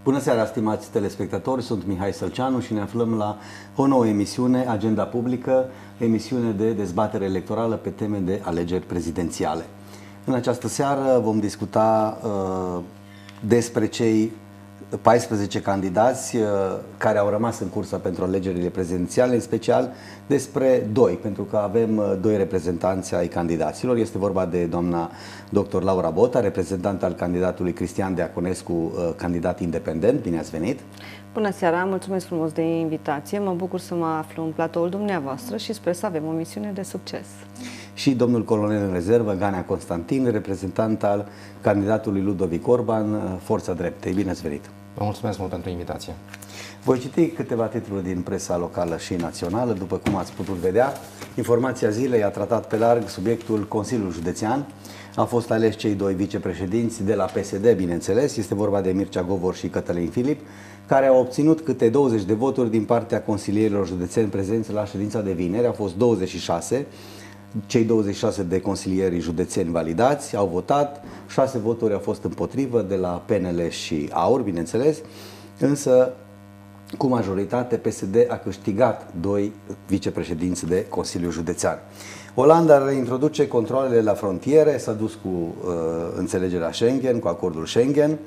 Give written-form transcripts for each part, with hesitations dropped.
Bună seara, stimați telespectatori, sunt Mihai Sălceanu și ne aflăm la o nouă emisiune, Agenda Publică, emisiune de dezbatere electorală pe teme de alegeri prezidențiale. În această seară vom discuta despre cei 14 candidați care au rămas în cursa pentru alegerile prezidențiale, în special despre doi, pentru că avem doi reprezentanți ai candidaților. Este vorba de doamna dr. Laura Bota, reprezentant al candidatului Cristian Diaconescu, candidat independent. Bine ați venit! Bună seara, mulțumesc frumos de invitație, mă bucur să mă aflu în platoul dumneavoastră și sper să avem o misiune de succes. Și domnul colonel în rezervă, Ganea Constantin, reprezentant al candidatului Ludovic Orban, Forța Dreptei. Bine ați venit! Vă mulțumesc mult pentru invitație. Voi citi câteva titluri din presa locală și națională. După cum ați putut vedea, Informația Zilei a tratat pe larg subiectul Consiliului Județean. Au fost aleși cei doi vicepreședinți de la PSD, bineînțeles. Este vorba de Mircea Govor și Cătălin Filip, care au obținut câte 20 de voturi din partea consilierilor județeni prezenți la ședința de vineri. Au fost 26. Cei 26 de consilieri județeni validați au votat, 6 voturi au fost împotrivă de la PNL și AUR, bineînțeles, însă cu majoritate PSD a câștigat 2 vicepreședinți de Consiliul Județean. Olanda reintroduce controalele la frontiere, s-a dus cu înțelegerea Schengen, cu acordul Schengen.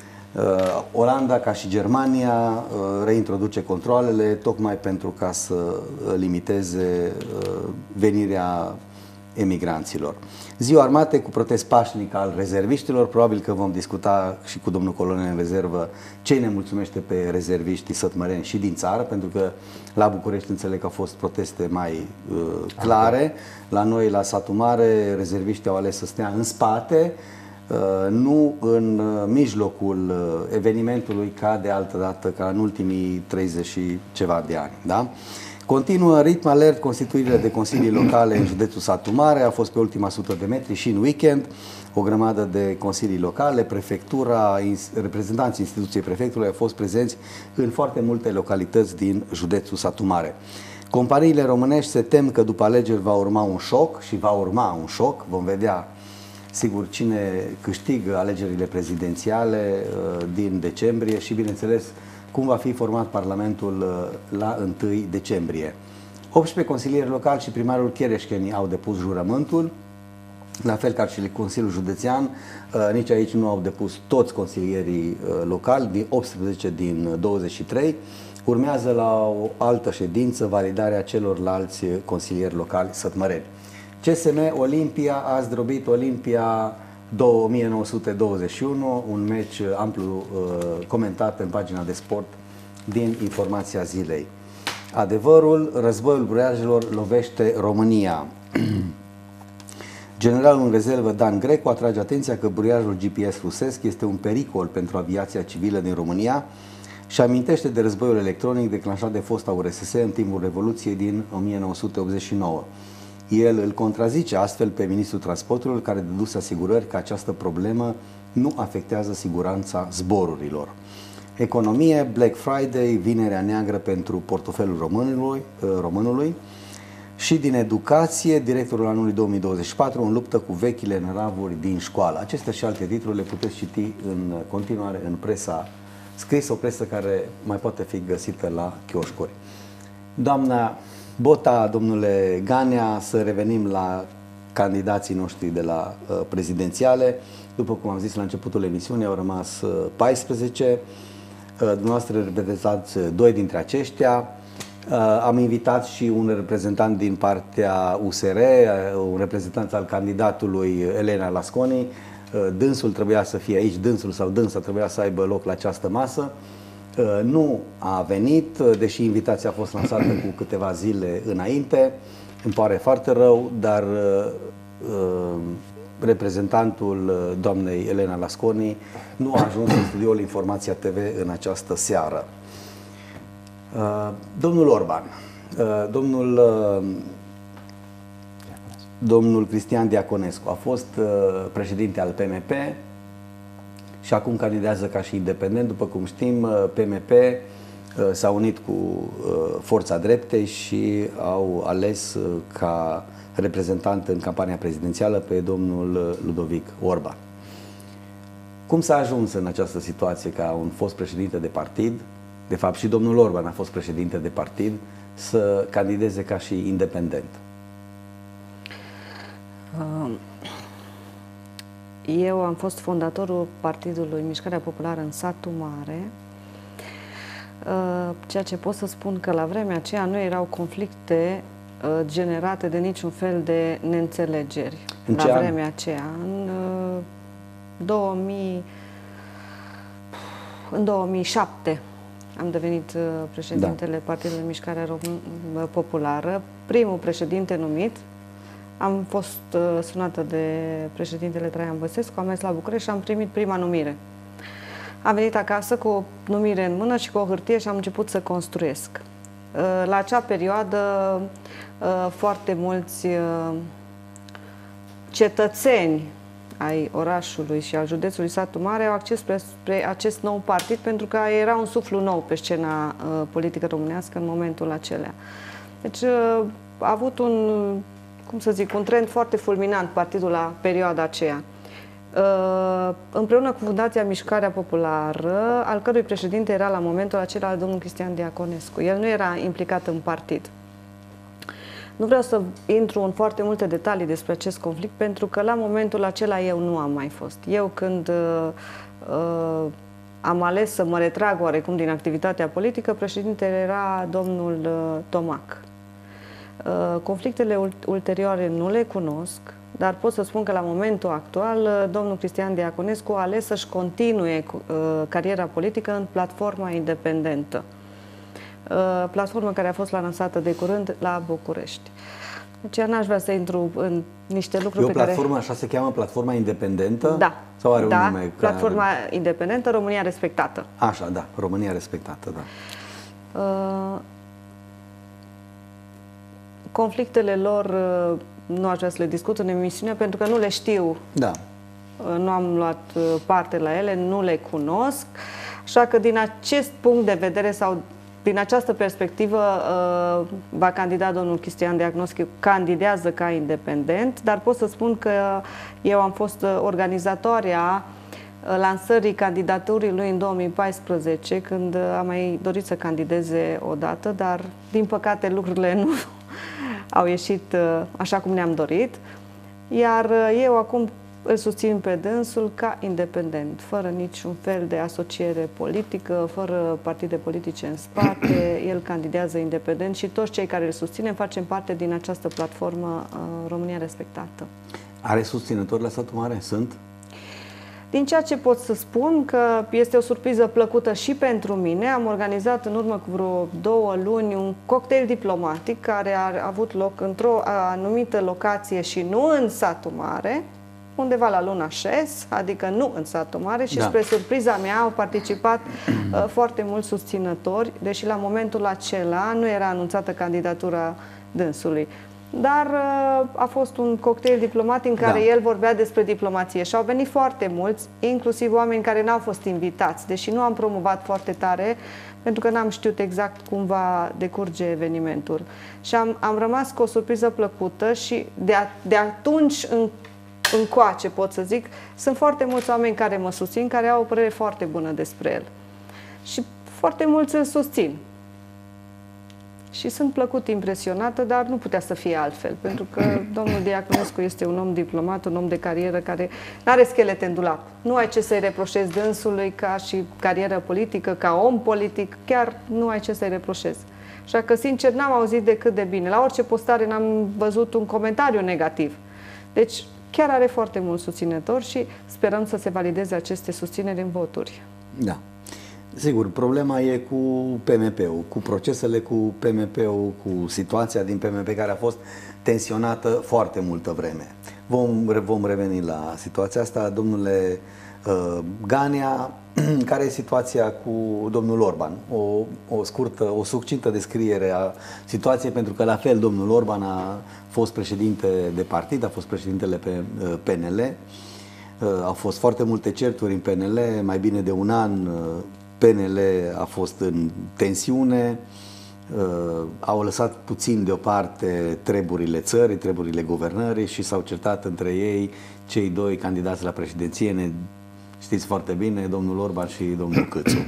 Olanda, ca și Germania, reintroduce controalele tocmai pentru ca să limiteze venirea emigranților. Ziua Armatei cu protest pașnic al rezerviștilor. Probabil că vom discuta și cu domnul colonel în rezervă ce ne mulțumește pe rezerviștii sătmăreni și din țară, pentru că la București înțeleg că au fost proteste mai clare. La noi, la Satul Mare, rezerviștii au ales să stea în spate, nu în mijlocul evenimentului ca de altă dată, ca în ultimii 30 și ceva de ani. Da? Continuă ritm alert constituirile de consilii locale în județul Satu Mare, a fost pe ultima 100 de metri și în weekend o grămadă de consilii locale, prefectura, reprezentanții instituției prefectului au fost prezenți în foarte multe localități din județul Satu Mare. Companiile românești se tem că după alegeri va urma un șoc și va urma un șoc, vom vedea sigur cine câștigă alegerile prezidențiale din decembrie și, bineînțeles, cum va fi format Parlamentul la 1 decembrie. 18 consilieri locali și primarul Chereșcheni au depus jurământul, la fel ca și Consiliul Județean. Nici aici nu au depus toți consilierii locali, 18 din 23. Urmează la o altă ședință validarea celorlalți consilieri locali sătmăreni. CSM Olimpia a zdrobit Olimpia 1921, un meci amplu comentat pe pagina de sport din Informația Zilei. Adevărul, războiul buriajelor lovește România. Generalul în rezervă Dan Grecu atrage atenția că buriajul GPS rusesc este un pericol pentru aviația civilă din România și amintește de războiul electronic declanșat de fosta URSS în timpul Revoluției din 1989. El îl contrazice astfel pe ministrul transporturilor, care dăduse asigurări că această problemă nu afectează siguranța zborurilor. Economie, Black Friday, vinerea neagră pentru portofelul românului. Și din educație, directorul anului 2024 în luptă cu vechile năravuri din școală. Acestea și alte titluri le puteți citi în continuare în presa scrisă, o presă care mai poate fi găsită la chioșcuri. Doamna Bota, domnule Ganea, să revenim la candidații noștri de la prezidențiale. După cum am zis la începutul emisiunii, au rămas 14. Dumneavoastră reprezentați 2 dintre aceștia. Am invitat și un reprezentant din partea USR, un reprezentant al candidatului Elena Lasconi. Dânsul trebuia să fie aici, dânsul sau dânsa trebuia să aibă loc la această masă. Nu a venit, deși invitația a fost lansată cu câteva zile înainte. Îmi pare foarte rău, dar reprezentantul doamnei Elena Lasconi nu a ajuns în studioul Informația TV în această seară. Domnul Orban, domnul Cristian Diaconescu a fost președinte al PMP și acum candidează ca și independent. După cum știm, PMP s-a unit cu Forța Dreptei și au ales ca reprezentant în campania prezidențială pe domnul Ludovic Orban. Cum s-a ajuns în această situație ca un fost președinte de partid, de fapt și domnul Orban a fost președinte de partid, să candideze ca și independent? Eu am fost fondatorul Partidului Mișcarea Populară în satul Mare, ceea ce pot să spun că la vremea aceea nu erau conflicte generate de niciun fel de neînțelegeri. La vremea aceea, în 2007 am devenit președintele Partidului Mișcarea Populară, primul președinte numit. Am fost sunată de președintele Traian Băsescu, am mers la București și am primit prima numire. Am venit acasă cu o numire în mână și cu o hârtie și am început să construiesc. La acea perioadă, foarte mulți cetățeni ai orașului și al județului Satu Mare au acces spre acest nou partid, pentru că era un suflu nou pe scena politică românească în momentul acelea. Deci a avut un trend foarte fulminant partidul la perioada aceea. Împreună cu Fundația Mișcarea Populară, al cărui președinte era la momentul acela domnul Cristian Diaconescu. El nu era implicat în partid. Nu vreau să intru în foarte multe detalii despre acest conflict, pentru că la momentul acela eu nu am mai fost. Eu, când am ales să mă retrag oarecum din activitatea politică, președintele era domnul Tomac. Conflictele ulterioare nu le cunosc, dar pot să spun că la momentul actual domnul Cristian Diaconescu a ales să-și continue cariera politică în platforma independentă. Platformă care a fost lansată de curând la București. Deci n-aș vrea să intru în niște lucruri pe care... E o platformă, așa se cheamă, platforma independentă? Da. Sau are un nume? Platforma independentă, România Respectată. Așa, da, România Respectată, da. Conflictele lor nu aș vrea să le discut în emisiune, pentru că nu le știu. Da. Nu am luat parte la ele, nu le cunosc. Așa că din acest punct de vedere sau din această perspectivă va candida domnul Cristian Diaconescu, candidează ca independent, dar pot să spun că eu am fost organizatoarea lansării candidaturii lui în 2014, când am mai dorit să candideze odată, dar din păcate lucrurile nu au ieșit așa cum ne-am dorit. Iar eu acum îl susțin pe dânsul ca independent, fără niciun fel de asociere politică, fără partide politice în spate. El candidează independent și toți cei care îl susținem facem parte din această platformă România Respectată. Are susținători la Satu Mare? Sunt? Din ceea ce pot să spun, că este o surpriză plăcută și pentru mine, am organizat în urmă cu vreo 2 luni un cocktail diplomatic care a avut loc într-o anumită locație și nu în Satu Mare, undeva la Luna Șes, adică nu în Satu Mare, și spre surpriza mea au participat foarte mulți susținători, deși la momentul acela nu era anunțată candidatura dânsului. Dar a fost un cocktail diplomatic în care el vorbea despre diplomație și au venit foarte mulți, inclusiv oameni care n-au fost invitați, deși nu am promovat foarte tare, pentru că n-am știut exact cum va decurge evenimentul. Și am rămas cu o surpriză plăcută și de atunci încoace, pot să zic, sunt foarte mulți oameni care mă susțin, care au o părere foarte bună despre el. Și foarte mulți îl susțin. Și sunt plăcut impresionată, dar nu putea să fie altfel, pentru că domnul Diaconescu este un om diplomat, un om de carieră care nu are schelete în dulap. Nu ai ce să-i reproșezi dânsului ca și carieră politică, ca om politic, chiar nu ai ce să-i reproșezi. Așa că, sincer, n-am auzit decât de bine. La orice postare n-am văzut un comentariu negativ. Deci, chiar are foarte mulți susținători și sperăm să se valideze aceste susțineri în voturi. Da. Sigur, problema e cu PMP-ul, cu procesele cu PMP-ul, cu situația din PMP care a fost tensionată foarte multă vreme. Vom reveni la situația asta. Domnule Ganea, care e situația cu domnul Orban? O succintă descriere a situației, pentru că la fel domnul Orban a fost președinte de partid, a fost președintele pe PNL, au fost foarte multe certuri în PNL, mai bine de un an PNL a fost în tensiune, au lăsat puțin deoparte treburile țării, treburile guvernării și s-au certat între ei cei doi candidați la președinție, Știți foarte bine, domnul Orban și domnul Câțu.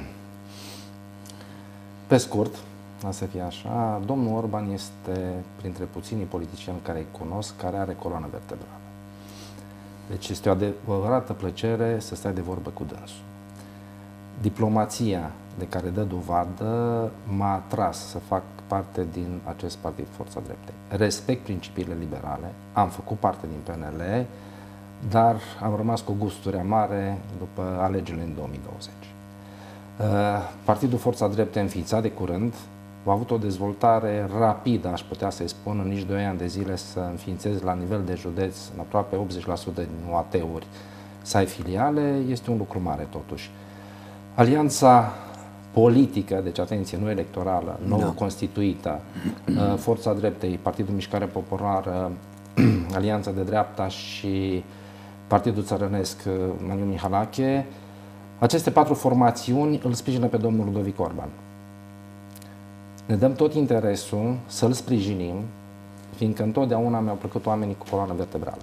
Pe scurt, a să fie așa, domnul Orban este printre puținii politicieni care îi cunosc, care are coloană vertebrală. Deci este o adevărată plăcere să stai de vorbă cu dânsul. Diplomația de care dă dovadă m-a atras să fac parte din acest partid Forța Dreptei. Respect principiile liberale, am făcut parte din PNL, dar am rămas cu gusturi amare după alegerile în 2020. Partidul Forța Dreptei, înființat de curând, a avut o dezvoltare rapidă, aș putea să-i spun, în nici 2 ani de zile să înființezi la nivel de județ, în aproape 80% din UAT-uri, să ai filiale, este un lucru mare totuși. Alianța politică, deci atenție, nu electorală, nou constituită, Forța Dreptei, Partidul Mișcare Populară, Alianța de Dreapta și Partidul Țărănesc Maniu Mihalache, aceste 4 formațiuni îl sprijină pe domnul Ludovic Orban. Ne dăm tot interesul să-l sprijinim, fiindcă întotdeauna mi-au plăcut oamenii cu coloană vertebrală.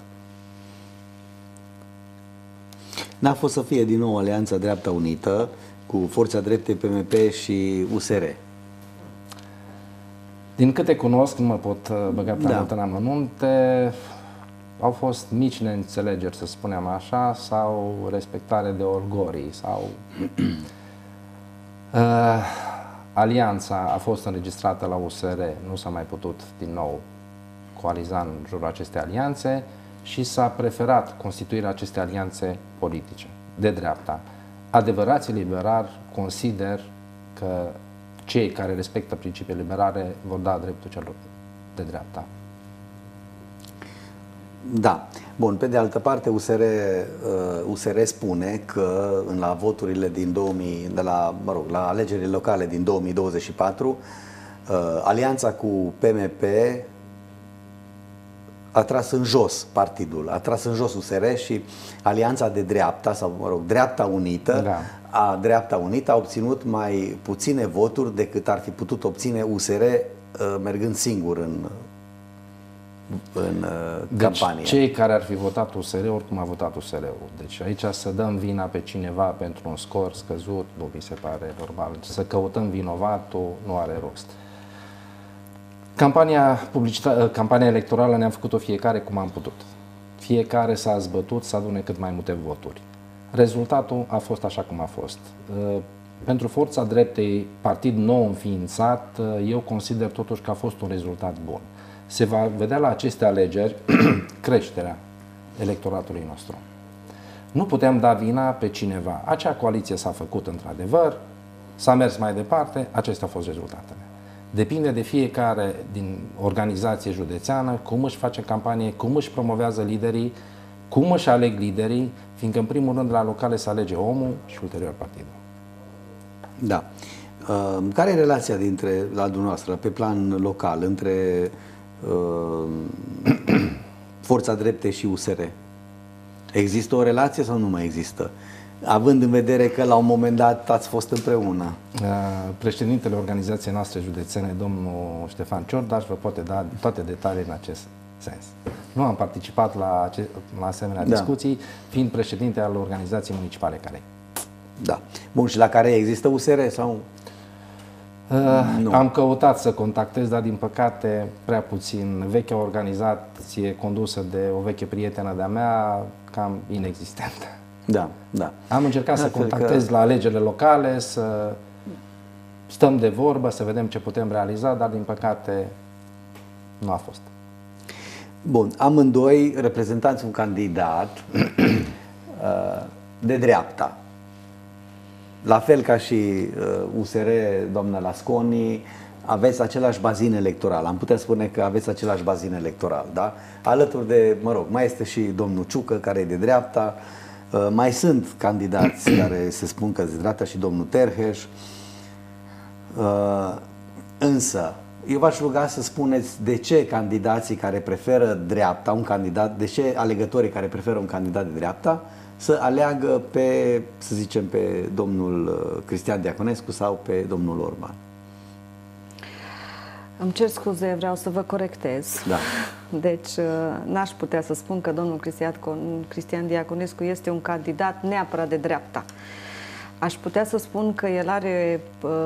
N-a fost să fie din nou Alianța Dreapta Unită cu Forța Dreptei, PMP și USR? Din câte cunosc, nu mă pot băga prea mult în amănunte, au fost mici neînțelegeri, să spunem așa, sau respectare de orgorii, sau... Alianța a fost înregistrată la USR, nu s-a mai putut din nou coaliza în jurul acestei alianțe și s-a preferat constituirea acestei alianțe politice de dreapta. Adevărații liberali consider că cei care respectă principiile liberale vor da dreptul celor de dreapta. Da. Bun, pe de altă parte, USR spune că la voturile din 2000, la alegerile locale din 2024, alianța cu PMP a tras în jos partidul, a tras în jos USR și alianța de dreapta, sau Dreapta Unită, Dreapta Unită a obținut mai puține voturi decât ar fi putut obține USR mergând singur în campanie. Deci cei care ar fi votat USR, oricum a votat USR-ul. Deci aici să dăm vina pe cineva pentru un scor scăzut, nu mi se pare normal. Să căutăm vinovatul nu are rost. Campania electorală ne-am făcut-o fiecare cum am putut. Fiecare s-a zbătut să adune cât mai multe voturi. Rezultatul a fost așa cum a fost. Pentru Forța Dreptei, partid nou înființat, eu consider totuși că a fost un rezultat bun. Se va vedea la aceste alegeri creșterea electoratului nostru. Nu putem da vina pe cineva. Acea coaliție s-a făcut într-adevăr, s-a mers mai departe, acestea au fost rezultatele. Depinde de fiecare din organizație județeană, cum își face campanie, cum își promovează liderii, cum își aleg liderii, fiindcă în primul rând la locale se alege omul și ulterior partidul. Da. Care e relația la dumneavoastră, pe plan local, între Forța Dreptei și USR? Există o relație sau nu mai există? Având în vedere că la un moment dat ați fost împreună. Președintele organizației noastre județene, domnul Ștefan Ciordaș, vă poate da toate detaliile în acest sens. Nu am participat la asemenea discuții, fiind președinte al organizației municipale care. Da. Bun, și la care există USR sau? Am căutat să contactez, dar din păcate prea puțin. Vechea organizație condusă de o veche prietenă de-a mea, cam inexistentă. Da, da. Am încercat să contactez la alegerile locale, să stăm de vorbă, să vedem ce putem realiza, dar din păcate nu a fost. Bun, amândoi reprezentanți un candidat de dreapta. La fel ca și USR, doamna Lasconi, aveți același bazin electoral. Am putea spune că aveți același bazin electoral, da? Alături de, mai este și domnul Ciucă, care e de dreapta, mai sunt candidați care se spun că de dreapta, și domnul Terheș. Însă, eu v-aș ruga să spuneți de ce candidații care preferă dreapta, de ce alegătorii care preferă un candidat de dreapta să aleagă pe, să zicem, pe domnul Cristian Diaconescu sau pe domnul Orban. Îmi cer scuze, vreau să vă corectez. Da. Deci n-aș putea să spun că domnul Cristian Diaconescu este un candidat neapărat de dreapta. Aș putea să spun că el are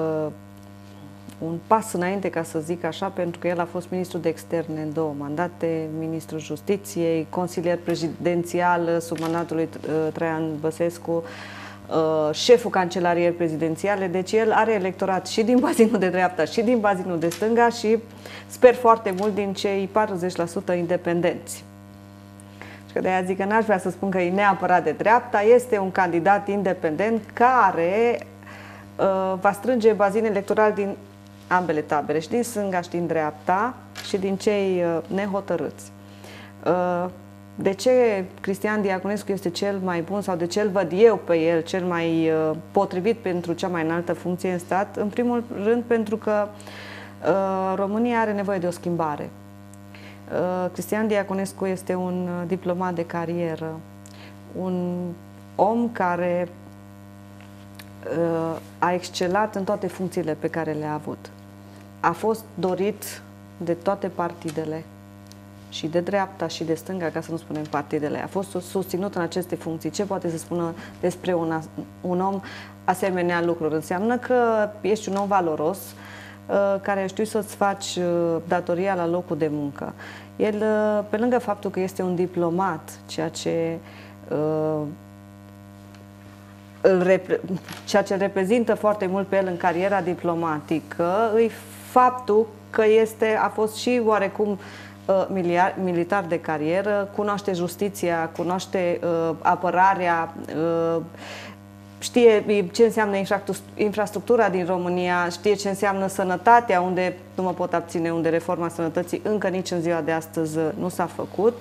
un pas înainte, ca să zic așa, pentru că el a fost ministru de externe în 2 mandate, ministrul justiției, consilier prezidențial sub mandatul lui Traian Băsescu, șeful cancelariei prezidențiale, deci el are electorat și din bazinul de dreapta și din bazinul de stânga și sper foarte mult din cei 40% independenți. Și că de-aia zic că n-aș vrea să spun că e neapărat de dreapta, este un candidat independent care va strânge bazin electoral din ambele tabere, și din stânga și din dreapta și din cei nehotărâți. De ce Cristian Diaconescu este cel mai bun sau de ce îl văd eu pe el cel mai potrivit pentru cea mai înaltă funcție în stat? În primul rând pentru că România are nevoie de o schimbare. Cristian Diaconescu este un diplomat de carieră, un om care a excelat în toate funcțiile pe care le-a avut. A fost dorit de toate partidele, și de dreapta și de stânga, ca să nu spunem partidele. A fost susținut în aceste funcții. Ce poate să spună despre un om asemenea lucruri? Înseamnă că ești un om valoros, care știu să-ți faci datoria la locul de muncă. El, pe lângă faptul că este un diplomat, ceea ce îl reprezintă foarte mult pe el în cariera diplomatică, e faptul că a fost și oarecum militar de carieră, cunoaște justiția, cunoaște apărarea, știe ce înseamnă infrastructura din România, știe ce înseamnă sănătatea, unde nu mă pot abține, unde reforma sănătății încă nici în ziua de astăzi nu s-a făcut.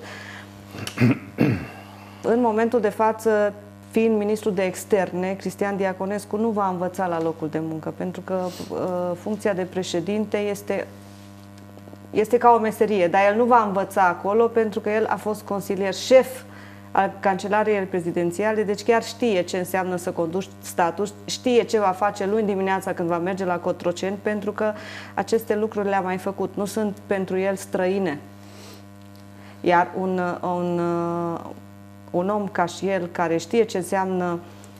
În momentul de față, fiind ministru de externe, Cristian Diaconescu nu va învăța la locul de muncă, pentru că funcția de președinte este ca o meserie, dar el nu va învăța acolo pentru că el a fost consilier șef al Cancelariei Prezidențiale, deci chiar știe ce înseamnă să conduci statul, știe ce va face luni dimineața când va merge la Cotroceni, pentru că aceste lucruri le-a mai făcut, nu sunt pentru el străine. Iar un om ca și el, care știe ce înseamnă,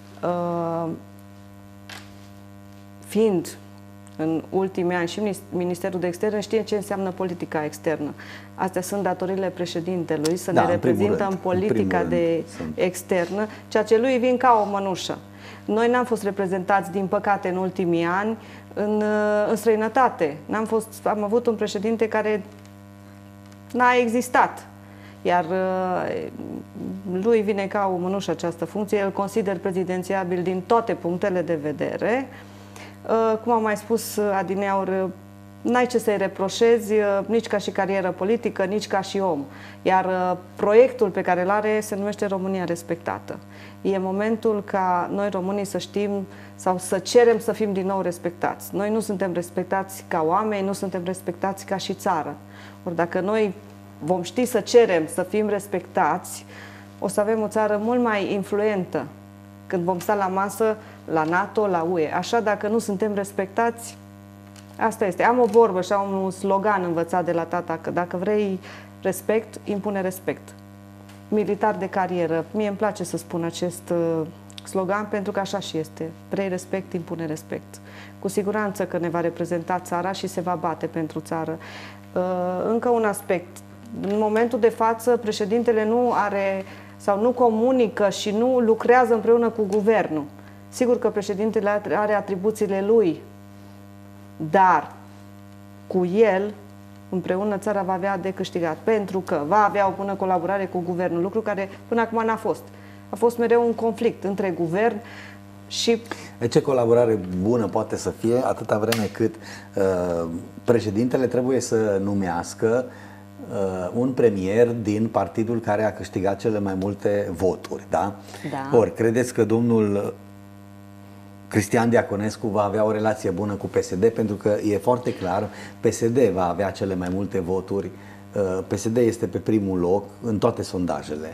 fiind în ultimii ani și Ministerul de Externe, știe ce înseamnă politica externă. Astea sunt datorile președintelui, să ne reprezintă în politica de externă, ceea ce lui vin ca o mănușă. Noi n-am fost reprezentați, din păcate, în ultimii ani în străinătate. Am avut un președinte care n-a existat. Iar lui vine ca o mănușă această funcție. Îl consider prezidențiabil din toate punctele de vedere. Cum am mai spus adineauri, n-ai ce să-i reproșezi nici ca și carieră politică, nici ca și om. Iar proiectul pe care îl are se numește România respectată. E momentul ca noi românii să știm sau să cerem să fim din nou respectați. Noi nu suntem respectați ca oameni, nu suntem respectați ca și țară. Ori dacă noi vom ști să cerem să fim respectați, o să avem o țară mult mai influentă când vom sta la masă la NATO, la UE. Așa, dacă nu suntem respectați, asta este. Am o vorbă și am un slogan învățat de la tata, că dacă vrei respect, impune respect. Militar de carieră. Mie îmi place să spun acest slogan, pentru că așa și este. Vrei respect, impune respect. Cu siguranță că ne va reprezenta țara și se va bate pentru țară. Încă un aspect. În momentul de față, președintele nu are sau nu comunică și nu lucrează împreună cu guvernul. Sigur că președintele are atribuțiile lui, dar cu el, împreună, țara va avea de câștigat, pentru că va avea o bună colaborare cu guvernul, lucru care până acum n-a fost. A fost mereu un conflict între guvern și... Ce colaborare bună poate să fie atâta vreme cât președintele trebuie să numească un premier din partidul care a câștigat cele mai multe voturi, da? Da. Ori, credeți că domnul Cristian Diaconescu va avea o relație bună cu PSD? Pentru că e foarte clar, PSD va avea cele mai multe voturi, PSD este pe primul loc în toate sondajele.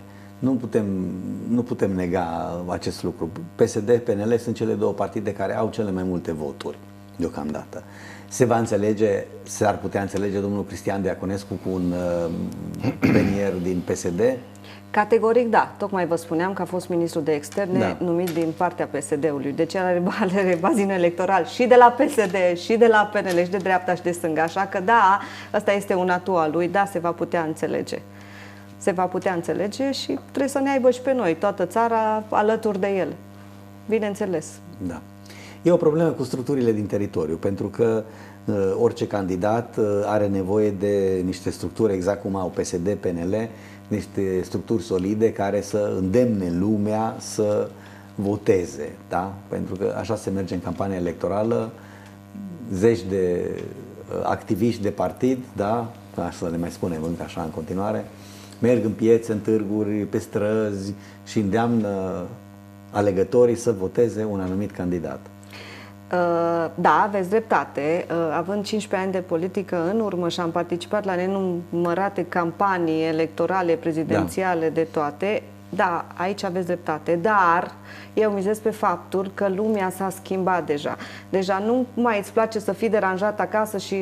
Nu putem nega acest lucru. PSD, PNL sunt cele două partide care au cele mai multe voturi deocamdată. s-ar putea înțelege domnul Cristian Diaconescu cu un premier din PSD? Categoric da. Tocmai vă spuneam că a fost ministru de externe numit din partea PSD-ului. Deci are bazin electoral și de la PSD, și de la PNL, și de dreapta, și de stânga. Așa că da, ăsta este un atu al lui, da, se va putea înțelege. Se va putea înțelege și trebuie să ne aibă și pe noi, toată țara, alături de el. Bineînțeles. Da. E o problemă cu structurile din teritoriu, pentru că orice candidat are nevoie de niște structuri, exact cum au PSD, PNL, niște structuri solide care să îndemne lumea să voteze, da? Pentru că așa se merge în campania electorală, zeci de activiști de partid, da? Așa să le mai spunem încă așa în continuare, merg în piețe, în târguri, pe străzi și îndeamnă alegătorii să voteze un anumit candidat. Da, aveți dreptate. Având 15 ani de politică în urmă și am participat la nenumărate campanii electorale, prezidențiale, de toate, da, aici aveți dreptate, dar eu mizez pe faptul că lumea s-a schimbat deja. Deja nu mai îți place să fii deranjat acasă și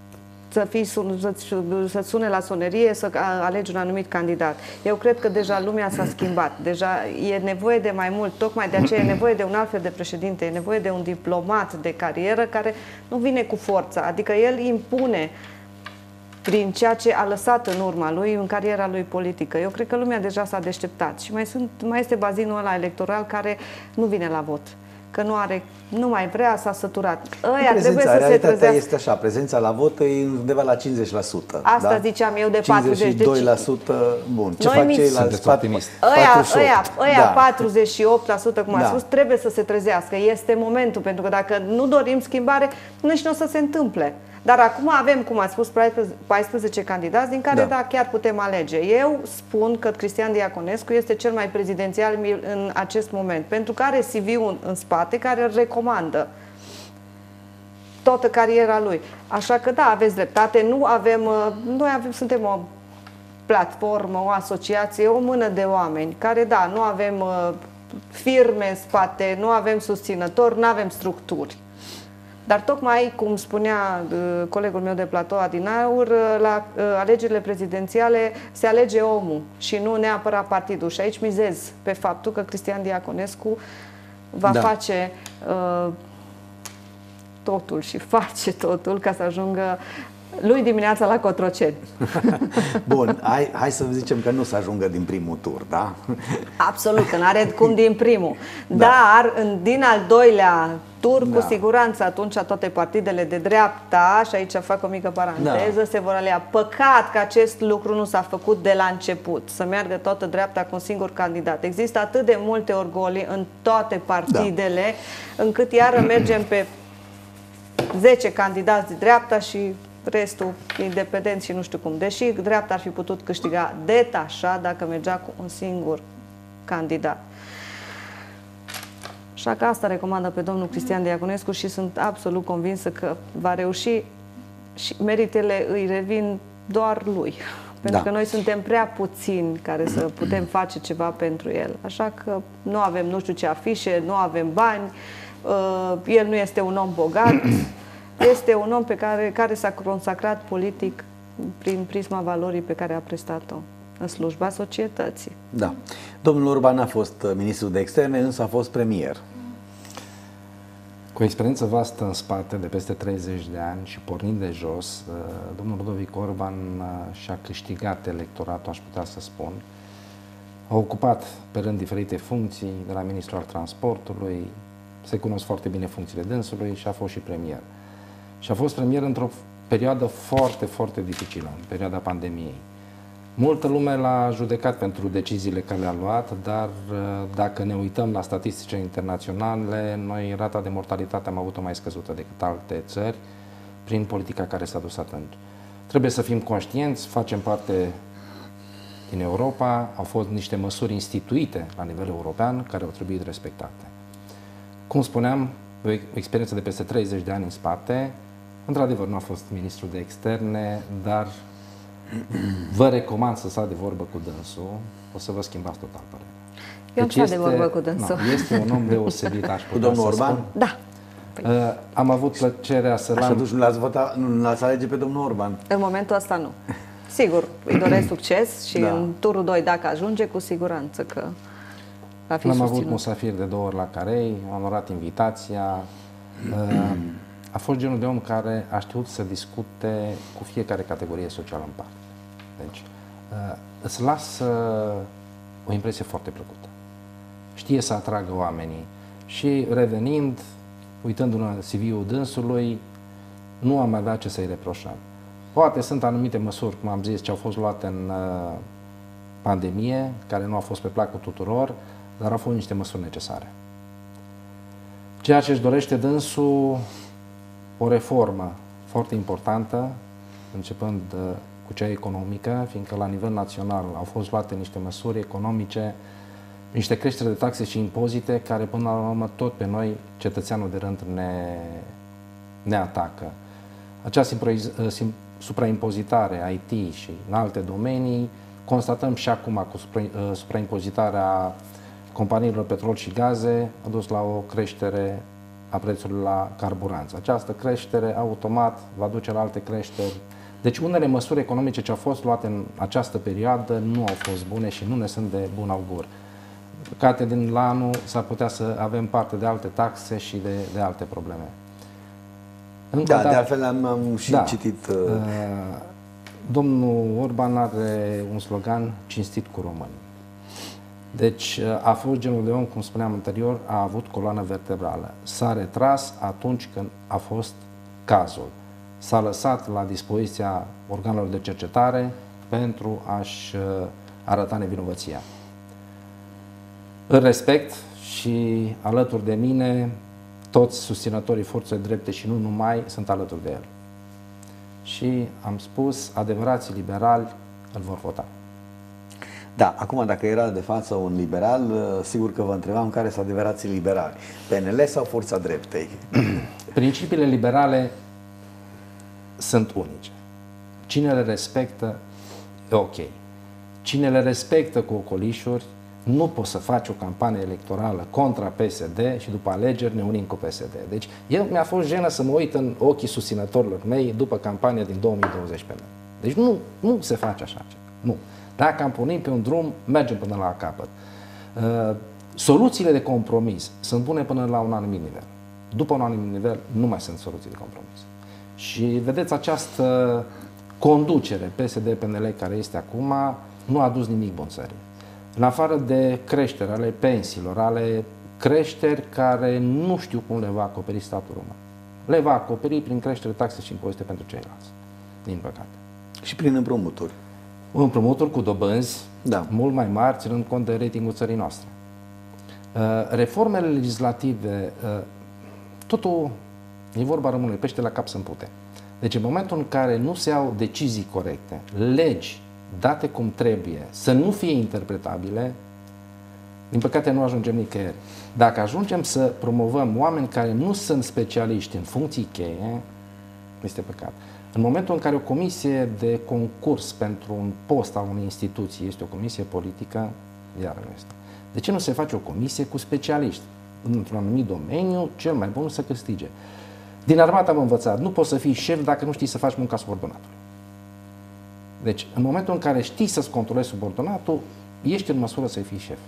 să sune la sonerie să alegi un anumit candidat. Eu cred că deja lumea s-a schimbat. Deja e nevoie de mai mult. Tocmai de aceea e nevoie de un alt fel de președinte, e nevoie de un diplomat de carieră care nu vine cu forța. Adică el impune prin ceea ce a lăsat în urma lui în cariera lui politică. Eu cred că lumea deja s-a deșteptat și mai este bazinul ăla electoral care nu vine la vot. Că nu mai vrea, s-a săturat. Ăia trebuie să se trezească. Este așa, prezența la vot e undeva la 50%. Asta ziceam eu de 40%. 52%, bun. Ce fac ceilalți? Ăia 48%, cum a spus, trebuie să se trezească. Este momentul, pentru că dacă nu dorim schimbare, nici nu o să se întâmple. Dar acum avem, cum ați spus, 14 candidați, din care, da, chiar putem alege. Eu spun că Cristian Diaconescu este cel mai prezidențial în acest moment, pentru că are CV-ul în spate care îl recomandă toată cariera lui. Așa că, da, aveți dreptate, suntem o platformă, o asociație, o mână de oameni care, da, nu avem firme în spate, nu avem susținători, nu avem structuri. Dar tocmai, cum spunea colegul meu de platou Adinaur, la alegerile prezidențiale se alege omul și nu neapărat partidul. Și aici mizez pe faptul că Cristian Diaconescu va face totul și face totul ca să ajungă lui dimineața la Cotroceni. Bun, hai să zicem că nu să ajungă din primul tur, da? Absolut, că n-are cum din primul. Dar din al doilea tur, cu siguranță, atunci toate partidele de dreapta, și aici fac o mică paranteză, se vor alea. Păcat că acest lucru nu s-a făcut de la început, să meargă toată dreapta cu un singur candidat. Există atât de multe orgolii în toate partidele, încât iară mergem pe 10 candidați de dreapta și restul independent și nu știu cum. Deși dreapta ar fi putut câștiga detașat dacă mergea cu un singur candidat. Așa că asta recomandă pe domnul Cristian Diaconescu și sunt absolut convinsă că va reuși și meritele îi revin doar lui. Pentru că noi suntem prea puțini care să putem face ceva pentru el. Așa că nu avem nu știu ce afișe, nu avem bani, el nu este un om bogat, este un om care s-a consacrat politic prin prisma valorii pe care a prestat-o în slujba societății. Da. Domnul Orban a fost ministru de externe, însă a fost premier. Cu experiență vastă în spate, de peste 30 de ani și pornind de jos, domnul Ludovic Orban și-a câștigat electoratul, aș putea să spun. A ocupat pe rând diferite funcții, de la ministrul al transportului, se cunosc foarte bine funcțiile dânsului și a fost și premier. Și a fost premier într-o perioadă foarte, foarte dificilă, în perioada pandemiei. Multă lume l-a judecat pentru deciziile care le-a luat, dar dacă ne uităm la statisticile internaționale, noi rata de mortalitate am avut-o mai scăzută decât alte țări prin politica care s-a dus atunci. Trebuie să fim conștienți, facem parte din Europa, au fost niște măsuri instituite la nivel european care au trebuit respectate. Cum spuneam, o experiență de peste 30 de ani în spate, într-adevăr nu a fost ministru de externe, dar vă recomand să stați de vorbă cu dânsul, o să vă schimbați total părerea. Eu am stat de vorbă cu dânsul. Este un om deosebit, aș putea cu domnul să Orban? spun. Da. Am avut plăcerea să Și atunci nu l-ați alege pe domnul Orban? În momentul ăsta nu. Sigur, îi doresc succes și Da. în turul 2, dacă ajunge, cu siguranță că va fi L-am avut susținut. musafir de 2 ori la Carei, am onorat invitația. A fost genul de om care a știut să discute cu fiecare categorie socială în parte. Deci, îți lasă o impresie foarte plăcută. Știe să atragă oamenii și revenind, uitându-ne în CV-ul dânsului, nu am avea ce să-i reproșăm. Poate sunt anumite măsuri, cum am zis, ce au fost luate în pandemie, care nu au fost pe placul tuturor, dar au fost niște măsuri necesare. Ceea ce își dorește dânsul, o reformă foarte importantă, începând cu cea economică, fiindcă la nivel național au fost luate niște măsuri economice, niște creșteri de taxe și impozite, care până la urmă tot pe noi, cetățeanul de rând, ne atacă. Această supraimpozitare IT și în alte domenii, constatăm și acum cu supraimpozitarea companiilor petrol și gaze, a dus la o creștere a prețurilor la carburanți. Această creștere automat va duce la alte creșteri. Deci unele măsuri economice ce au fost luate în această perioadă nu au fost bune și nu ne sunt de bun augur. Păcate, din la anul s-ar putea să avem parte de alte taxe și de alte probleme. De altfel am și citit. Domnul Orban are un slogan: cinstit cu români. Deci a fost genul de om, cum spuneam anterior, a avut coloană vertebrală. S-a retras atunci când a fost cazul. S-a lăsat la dispoziția organelor de cercetare pentru a-și arăta nevinovăția. Îl respect și alături de mine toți susținătorii forței drepte și nu numai sunt alături de el. Și am spus, adevărații liberali îl vor vota. Da, acum dacă era de față un liberal, sigur că vă întrebam care sunt adevărații liberali, PNL sau Forța Dreptei? Principiile liberale sunt unice. Cine le respectă, e ok. Cine le respectă cu ocolișuri, nu poți să faci o campanie electorală contra PSD și după alegeri ne unim cu PSD. Deci mi-a fost jenă să mă uit în ochii susținătorilor mei după campania din 2020 pe mine. Deci nu se face așa ceva. Nu. Dacă am pornit pe un drum, mergem până la capăt. Soluțiile de compromis sunt bune până la un anumit nivel. După un anumit nivel nu mai sunt soluții de compromis. Și vedeți, această conducere PSD-PNL care este acum nu a adus nimic bun țării. În afară de creștere ale pensiilor, ale creșteri care nu știu cum le va acoperi statul român. Le va acoperi prin creștere taxe și impozite pentru ceilalți, din păcate. Și prin împrumuturi. Împrumuturi cu dobânzi mult mai mari, ținând cont de ratingul țării noastre. Reformele legislative, totul e vorba rămâne, pește la cap să împute. Deci în momentul în care nu se iau decizii corecte, legi date cum trebuie, să nu fie interpretabile, din păcate nu ajungem nicăieri. Dacă ajungem să promovăm oameni care nu sunt specialiști în funcții cheie, este păcat. În momentul în care o comisie de concurs pentru un post al unei instituții este o comisie politică, iar nu este. De ce nu se face o comisie cu specialiști? Într-un anumit domeniu, cel mai bun să câștige. Din armată am învățat, nu poți să fii șef dacă nu știi să faci munca subordonatului. Deci, în momentul în care știi să-ți controlezi subordonatul, ești în măsură să fii șef.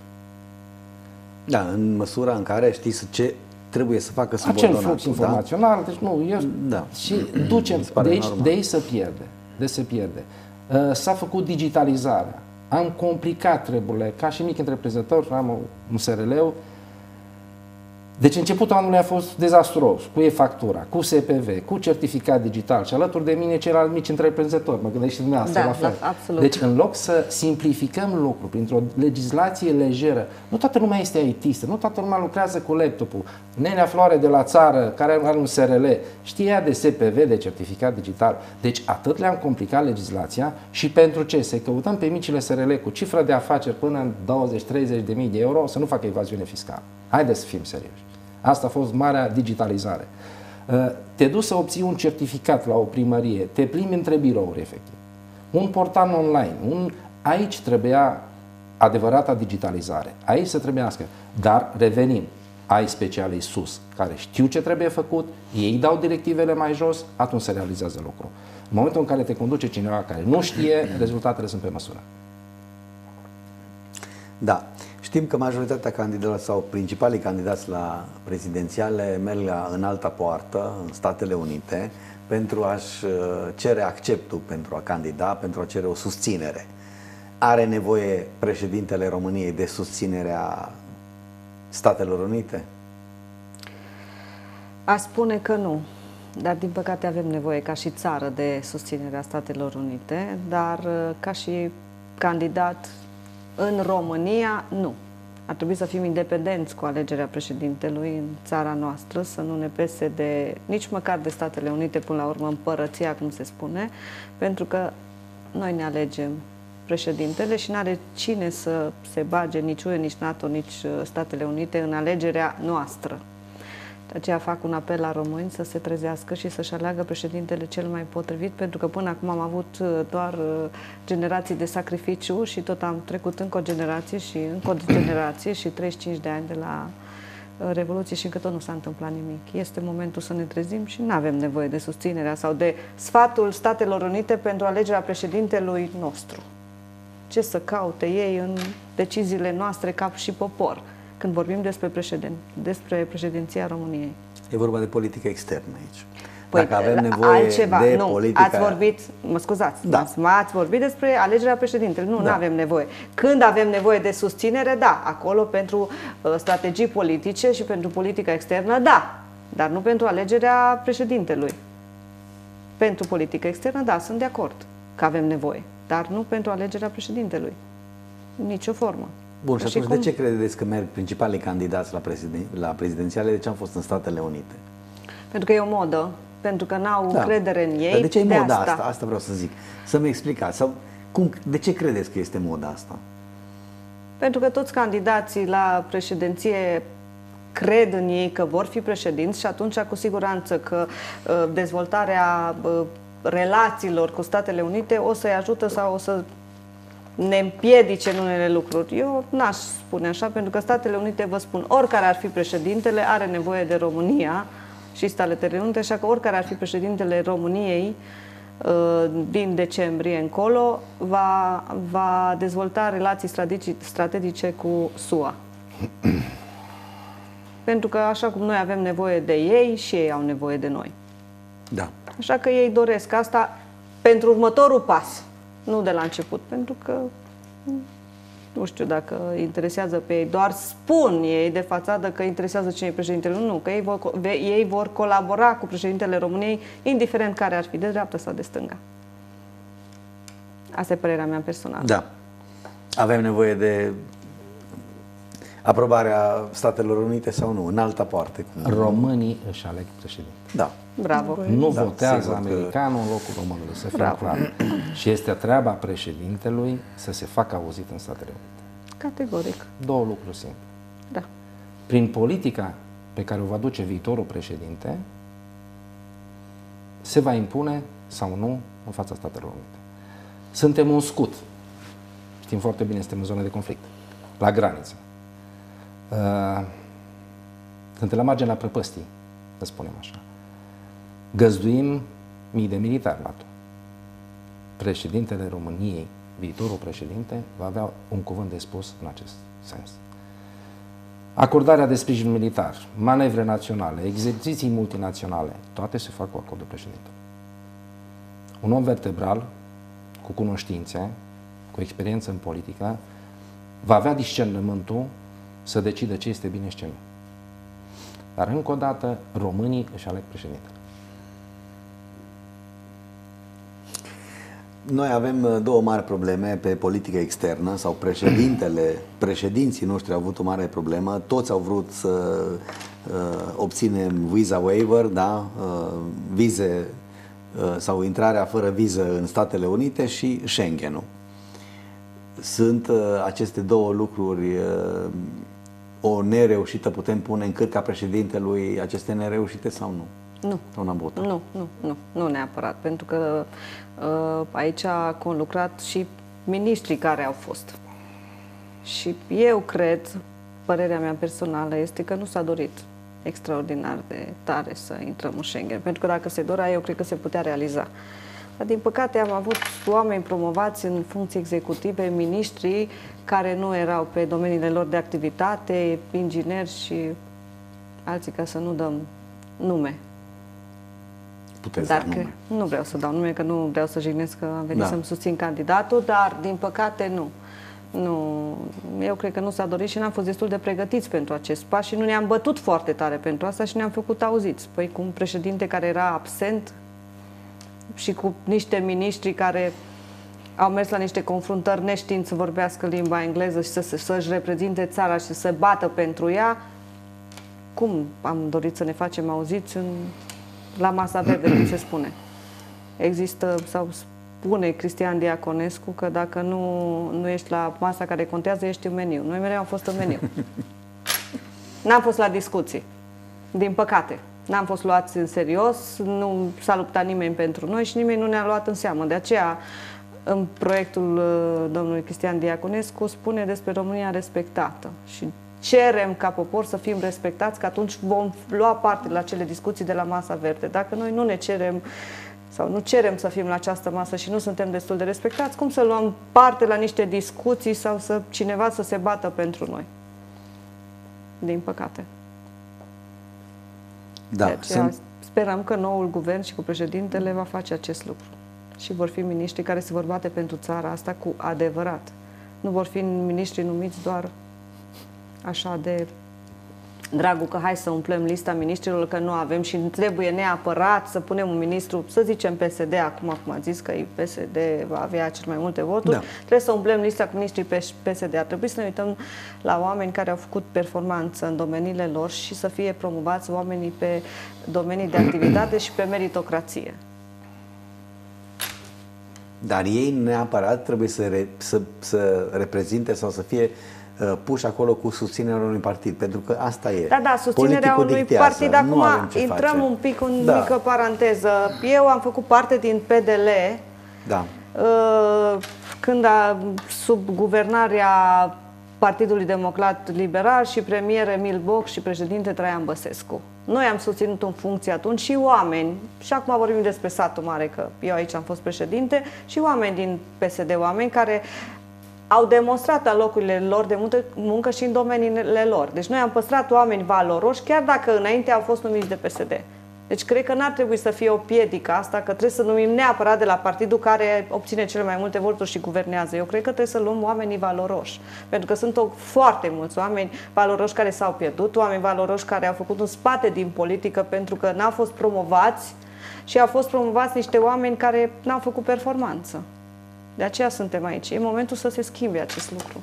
Da, în măsura în care știi ce trebuie să facă subordonatul. Acel flux informațional, deci nu, și ducem, de aici se pierde. De se pierde. S-a făcut digitalizarea. Am complicat treburile, ca și mic întreprinzător, am un SRL-ul. Deci începutul anului a fost dezastruos, cu e-factura, cu SPV, cu certificat digital și alături de mine ceilalți mici întreprinzători, mă gândesc și dumneavoastră la fel. Da, absolut. Deci în loc să simplificăm lucrul printr-o legislație lejeră, nu toată lumea este IT-istă, nu toată lumea lucrează cu laptopul. Nenea Floare de la țară, care are un SRL, știa de SPV, de certificat digital. Deci atât le-am complicat legislația și pentru ce? Să căutăm pe micile SRL cu cifră de afaceri până în 20-30 de mii de euro să nu facă evaziune fiscală. Haideți să fim serioși. Asta a fost marea digitalizare. Te duci să obții un certificat la o primărie, te plimbi între birouri, efectiv. Un portal online. Aici trebuia adevărata digitalizare. Aici se trebuiască. Dar revenim. ai specialii sus care știu ce trebuie făcut, ei dau directivele mai jos, atunci se realizează lucrul. În momentul în care te conduce cineva care nu știe, rezultatele sunt pe măsură. Da. Știm că majoritatea candidaților sau principalii candidați la prezidențiale merg în alta poartă, în Statele Unite, pentru a-și cere acceptul pentru a candida, pentru a cere o susținere. Are nevoie președintele României de susținerea Statelor Unite? Aș spune că nu. Dar, din păcate, avem nevoie ca și țară de susținerea Statelor Unite, dar ca și candidat în România, nu. Ar trebui să fim independenți cu alegerea președintelui în țara noastră, să nu ne pese de, nici măcar de Statele Unite, până la urmă împărăția, cum se spune, pentru că noi ne alegem președintele și n-are cine să se bage, nici UE, nici NATO, nici Statele Unite în alegerea noastră. De aceea fac un apel la români să se trezească și să-și aleagă președintele cel mai potrivit, pentru că până acum am avut doar generații de sacrificiu și tot am trecut încă o generație și încă o generație și 35 de ani de la Revoluție și încă tot nu s-a întâmplat nimic. Este momentul să ne trezim și nu avem nevoie de susținerea sau de sfatul Statelor Unite pentru alegerea președintelui nostru. Ce să caute ei în deciziile noastre ca și popor, când vorbim despre președinția României? E vorba de politică externă aici. Păi, dacă avem nevoie altceva, de nu, politică... ați vorbit, mă scuzați, da. ați vorbit despre alegerea președintelui. Nu, da. Nu avem nevoie. Când avem nevoie de susținere, da, acolo pentru strategii politice și pentru politica externă, da, dar nu pentru alegerea președintelui. Pentru politică externă, da, sunt de acord că avem nevoie, dar nu pentru alegerea președintelui. Nicio formă. Bun, și atunci de ce credeți că merg principalii candidați la prezidențiale? De ce am fost în Statele Unite? Pentru că e o modă, pentru că n-au încredere în ei. Dar de ce e moda asta? Asta vreau să zic. Să-mi explicați. Sau de ce credeți că este moda asta? Pentru că toți candidații la președinție cred în ei că vor fi președinți și atunci cu siguranță că dezvoltarea relațiilor cu Statele Unite o să-i ajută sau o să ne împiedice în unele lucruri. Eu n-aș spune așa, pentru că Statele Unite, vă spun, oricare ar fi președintele, are nevoie de România și Statele Unite, așa că oricare ar fi președintele României din decembrie încolo, va dezvolta relații strategice cu SUA. Pentru că așa cum noi avem nevoie de ei, și ei au nevoie de noi. Da. Așa că ei doresc asta pentru următorul pas, nu de la început, pentru că nu știu dacă interesează pe ei, doar spun ei de fațadă că interesează cine e președintele. Nu, că ei vor colabora cu președintele României, indiferent care ar fi, de dreapta sau de stânga. Asta e părerea mea personală. Da. Avem nevoie de aprobarea Statelor Unite sau nu, în alta parte. Românii își aleg președinte. Da. Bravo. Nu votează americanul în locul românului, să fie clar. Și este treaba președintelui să se facă auzit în Statele Unite. Categoric. Două lucruri simple. Da. Prin politica pe care o va duce viitorul președinte, se va impune sau nu în fața Statelor Unite. Suntem un scut. Știm foarte bine, suntem în zonă de conflict. La graniță. Suntem la marginea prăpăstii, să spunem așa. Găzduim mii de militari NATO. Președintele României, viitorul președinte, va avea un cuvânt de spus în acest sens. Acordarea de sprijin militar, manevre naționale, exerciții multinaționale, toate se fac cu acordul președintelui. Un om vertebral, cu cunoștințe, cu experiență în politică, va avea discernământul să decidă ce este bine și ce nu. Dar încă o dată, românii își aleg președintele. Noi avem două mari probleme pe politică externă, sau președinții noștri au avut o mare problemă, toți au vrut să obținem visa waiver, da? Vize sau intrarea fără viză în Statele Unite și Schengen-ul. Sunt aceste două lucruri o nereușită, putem pune în cârca președintelui aceste nereușite sau nu? Nu. Nu neapărat, pentru că aici a conlucrat și miniștrii care au fost. Și eu cred părerea mea personală este că nu s-a dorit extraordinar de tare să intrăm în Schengen, pentru că dacă se dorea, eu cred că se putea realiza. Dar, din păcate, am avut oameni promovați în funcții executive, miniștri care nu erau pe domeniile lor de activitate, ingineri și alții, ca să nu dăm nume. Puteți Dar da nume. nu vreau să dau nume, că nu vreau să jignesc că am venit să-mi susțin candidatul, dar, din păcate, nu. Eu cred că nu s-a dorit și n-am fost destul de pregătiți pentru acest pas și nu ne-am bătut foarte tare pentru asta și ne-am făcut auziți. Păi cu un președinte care era absent și cu niște miniștri care au mers la niște confruntări neștiind să vorbească limba engleză și să-și reprezinte țara și să se bată pentru ea, cum am dorit să ne facem auziți la masa verde, cum se spune? Există, sau spune Cristian Diaconescu, că dacă nu ești la masa care contează, ești în meniu. Noi mereu am fost în meniu. N-am fost la discuții, din păcate. N-am fost luați în serios, nu s-a luptat nimeni pentru noi și nimeni nu ne-a luat în seamă. De aceea, în proiectul domnului Cristian Diaconescu spune despre România respectată și cerem ca popor să fim respectați, că atunci vom lua parte la cele discuții de la masa verde. Dacă noi nu ne cerem sau nu cerem să fim la această masă și nu suntem destul de respectați, cum să luăm parte la niște discuții sau cineva să se bată pentru noi? Din păcate. Da, De aceea sperăm că noul guvern și cu președintele va face acest lucru. Și vor fi miniștri care se vor bate pentru țara asta cu adevărat. Nu vor fi miniștri numiți doar așa de dragul că hai să umplem lista miniștrilor, că nu avem și trebuie neapărat să punem un ministru, să zicem PSD, acum cum a zis că PSD va avea cel mai multe voturi, trebuie să umplem lista cu miniștrii PSD. Ar trebui să ne uităm la oameni care au făcut performanță în domeniile lor și să fie promovați oamenii pe domenii de activitate și pe meritocrație. Dar ei neapărat trebuie să reprezinte sau să fie puși acolo cu susținerea unui partid, pentru că asta e. Da, susținerea unui partid. Acum intrăm un pic în mică paranteză. Eu am făcut parte din PDL când sub guvernarea Partidului Democrat Liberal și premier Emil Boc și președinte Traian Băsescu. Noi am susținut în funcție atunci și oameni, și acum vorbim despre satul mare, că eu aici am fost președinte, și oameni din PSD, oameni care au demonstrat la locurile lor de muncă și în domeniile lor. Deci noi am păstrat oameni valoroși, chiar dacă înainte au fost numiți de PSD. Deci cred că n-ar trebui să fie o piedică asta, că trebuie să numim neapărat de la partidul care obține cele mai multe voturi și guvernează. Eu cred că trebuie să luăm oamenii valoroși. Pentru că sunt foarte mulți oameni valoroși care s-au pierdut, oameni valoroși care au făcut un spate din politică pentru că n-au fost promovați și au fost promovați niște oameni care n-au făcut performanță. De aceea suntem aici. E momentul să se schimbe acest lucru.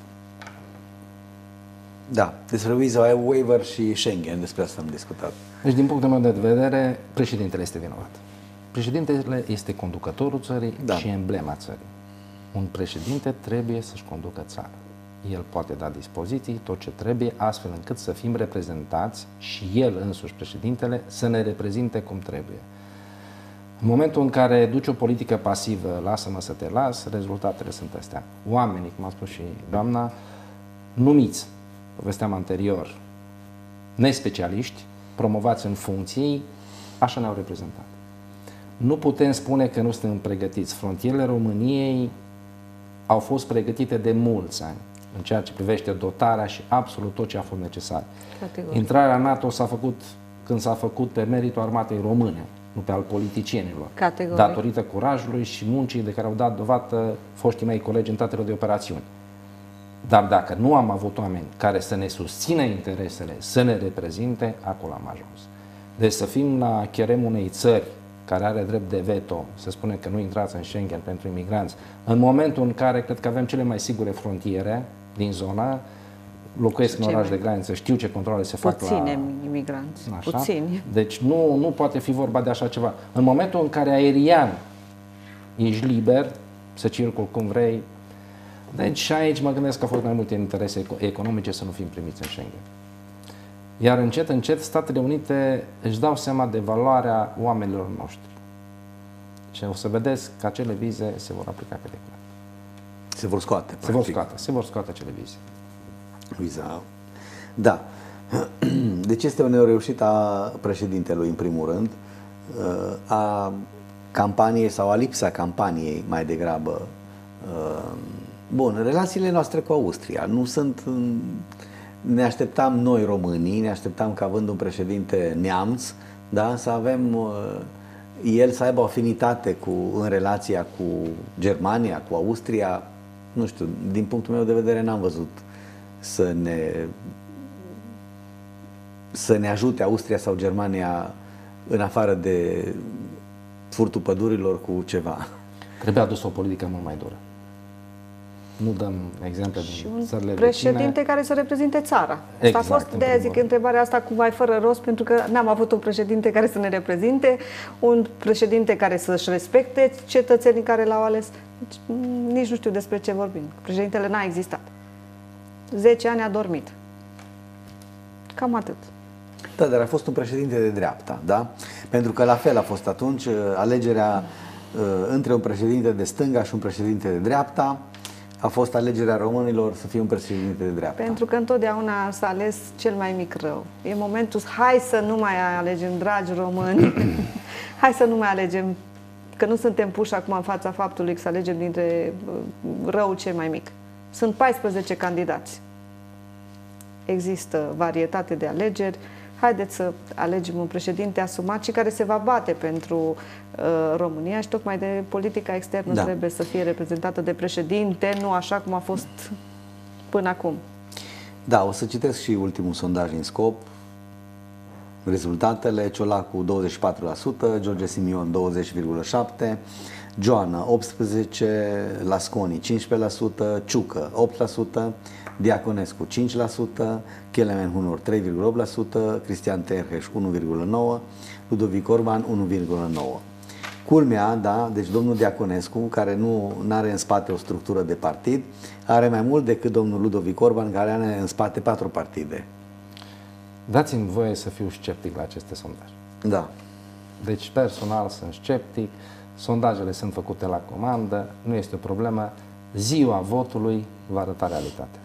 Da, despre Visa Waiver și Schengen, despre asta am discutat. Deci, din punctul meu de vedere, președintele este vinovat. Președintele este conducătorul țării și emblema țării. Un președinte trebuie să-și conducă țara. El poate da dispoziții, tot ce trebuie, astfel încât să fim reprezentați și el însuși, președintele, să ne reprezinte cum trebuie. În momentul în care duci o politică pasivă, lasă-mă să te las, rezultatele sunt astea. Oamenii, cum a spus și doamna, numiți, povesteam anterior, nespecialiști, promovați în funcții, așa ne-au reprezentat. Nu putem spune că nu suntem pregătiți. Frontierele României au fost pregătite de mulți ani în ceea ce privește dotarea și absolut tot ce a fost necesar. Categoric. Intrarea NATO s-a făcut când s-a făcut pe meritul armatei române, nu pe al politicienilor. Categoric. Datorită curajului și muncii de care au dat dovadă foștii mei colegi în teatrele de operațiuni. Dar dacă nu am avut oameni care să ne susțină interesele, să ne reprezinte, acolo am ajuns. Deci să fim la cheremul unei țări care are drept de veto, să spune că nu intrați în Schengen pentru imigranți, în momentul în care cred că avem cele mai sigure frontiere din zonă, locuiesc în oraș de graniță, știu ce controle se fac la... Puține imigranți, așa? Puțini. Deci nu poate fi vorba de așa ceva. În momentul în care aerian ești liber să circuli cum vrei, deci și aici mă gândesc că au fost mai multe interese economice să nu fim primiți în Schengen. Iar încet, încet, Statele Unite își dau seama de valoarea oamenilor noștri. Și o să vedeți că acele vize se vor aplica pe declar. Se vor scoate, se vor scoate acele vize. Luiza, Da. Deci este o nereușită a președintelui, în primul rând, a campaniei sau a lipsa campaniei, mai degrabă. Bun, relațiile noastre cu Austria nu sunt... Ne așteptam noi românii, ne așteptam că având un președinte neamț, da, să avem... el să aibă o afinitate în relația cu Germania, cu Austria. Nu știu, din punctul meu de vedere n-am văzut să ne ajute Austria sau Germania în afară de furtul pădurilor cu ceva. Trebuie adus o politică mult mai dură. Nu dăm exemple din țările președinte vecine. care să reprezinte țara. Exact, Asta a fost, de-aia zic întrebarea asta cu mai fără rost, pentru că n-am avut un președinte care să ne reprezinte, un președinte care să-și respecte cetățenii care l-au ales. Deci, nici nu știu despre ce vorbim. Președintele n-a existat. 10 ani a dormit. Cam atât. Da, dar a fost un președinte de dreapta, da? Pentru că la fel a fost atunci alegerea între un președinte de stânga și un președinte de dreapta. A fost alegerea românilor să fie un președinte de dreapta. Pentru că întotdeauna s-a ales cel mai mic rău. E momentul, hai să nu mai alegem, dragi români, hai să nu mai alegem, că nu suntem puși acum în fața faptului că să alegem dintre răul cel mai mic. Sunt 14 candidați. Există varietate de alegeri. Haideți să alegem un președinte asumat și care se va bate pentru România și tocmai de politica externă trebuie să fie reprezentată de președinte, nu așa cum a fost până acum. Da, o să citesc și ultimul sondaj în scop. Rezultatele: Ciolacu 24%, George Simion 20,7%, Joana 18%, Lasconi 15%, Ciucă 8%, Diaconescu 5%, Kelemen Hunor 3,8%, Cristian Terheș 1,9%, Ludovic Orban 1,9%. Culmea, da, deci domnul Diaconescu, care nu are în spate o structură de partid, are mai mult decât domnul Ludovic Orban, care are în spate 4 partide. Dați-mi voie să fiu sceptic la aceste sondaje. Da. Deci personal sunt sceptic, sondajele sunt făcute la comandă, nu este o problemă. Ziua votului va arăta realitatea.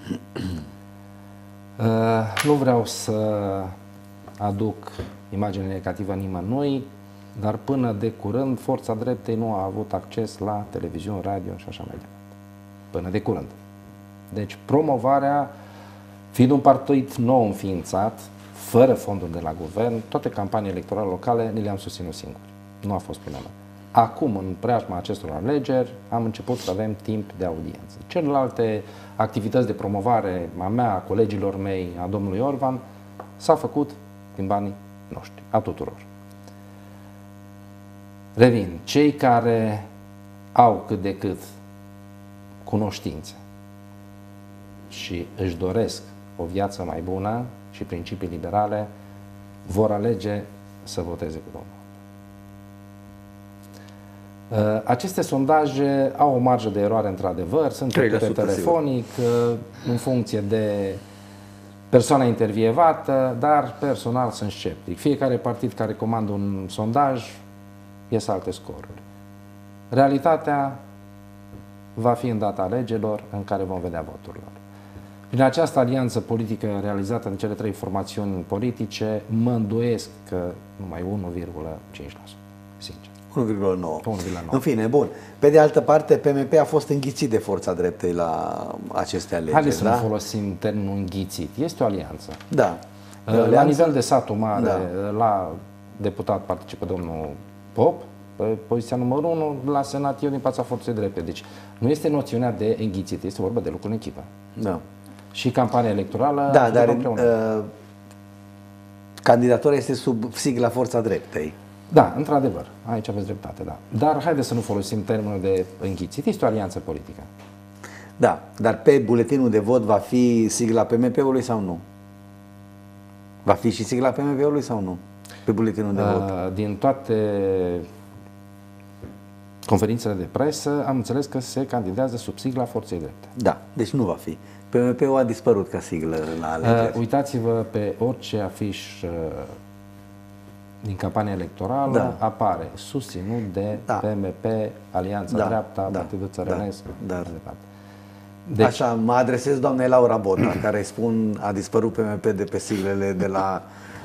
Nu vreau să aduc imagine negativă nimănui, dar până de curând forța dreptei nu a avut acces la televiziune, radio și așa mai departe. Până de curând. Deci promovarea, fiind un partid nou înființat, fără fonduri de la guvern, toate campaniile electorale locale ni le-am susținut singuri. Nu a fost până la. Acum, în preajma acestor alegeri, am început să avem timp de audiență. Celelalte activități de promovare a mea, a colegilor mei, a domnului Orban, s-a făcut din banii noștri, a tuturor. Revin, cei care au cât de cât cunoștințe și își doresc o viață mai bună și principii liberale, vor alege să voteze cu domnul. Aceste sondaje au o marjă de eroare într-adevăr, sunt făcute telefonic, în funcție de persoana intervievată, dar personal sunt sceptic. Fiecare partid care comandă un sondaj ies alte scoruri. Realitatea va fi în data alegerilor în care vom vedea voturile. Prin această alianță politică realizată în cele 3 formațiuni politice, mă îndoiesc că numai 1,5%, sincer. 1,9. În fine, bun. Pe de altă parte, PMP a fost înghițit de forța dreptei la aceste alegeri. Haideți să nu folosim termenul înghițit. Este o alianță. Da. La nivel de satul mare, la deputat participă domnul Pop, pe poziția numărul 1, la Senat eu din fața forței drepte. Deci nu este noțiunea de înghițit, este vorba de lucru în echipă. Da. Și campania electorală... Da, dar candidatura este sub sigla forța dreptei. Da, într-adevăr, aici aveți dreptate, da. Dar haideți să nu folosim termenul de înghițit, este o alianță politică. Da, dar pe buletinul de vot va fi sigla PMP-ului sau nu? Va fi și sigla PMP-ului sau nu? Pe buletinul de vot? Din toate conferințele de presă am înțeles că se candidează sub sigla forței drepte. Da, deci nu va fi. PMP-ul a dispărut ca siglă la alegeri. Uitați-vă pe orice afiș din campania electorală, apare susținut de PMP, Alianța Dreapta, Partidul Țărănesc, Deci... Așa, mă adresez doamnei Laura Bota, care îi spun a dispărut PMP de pe siglele de la...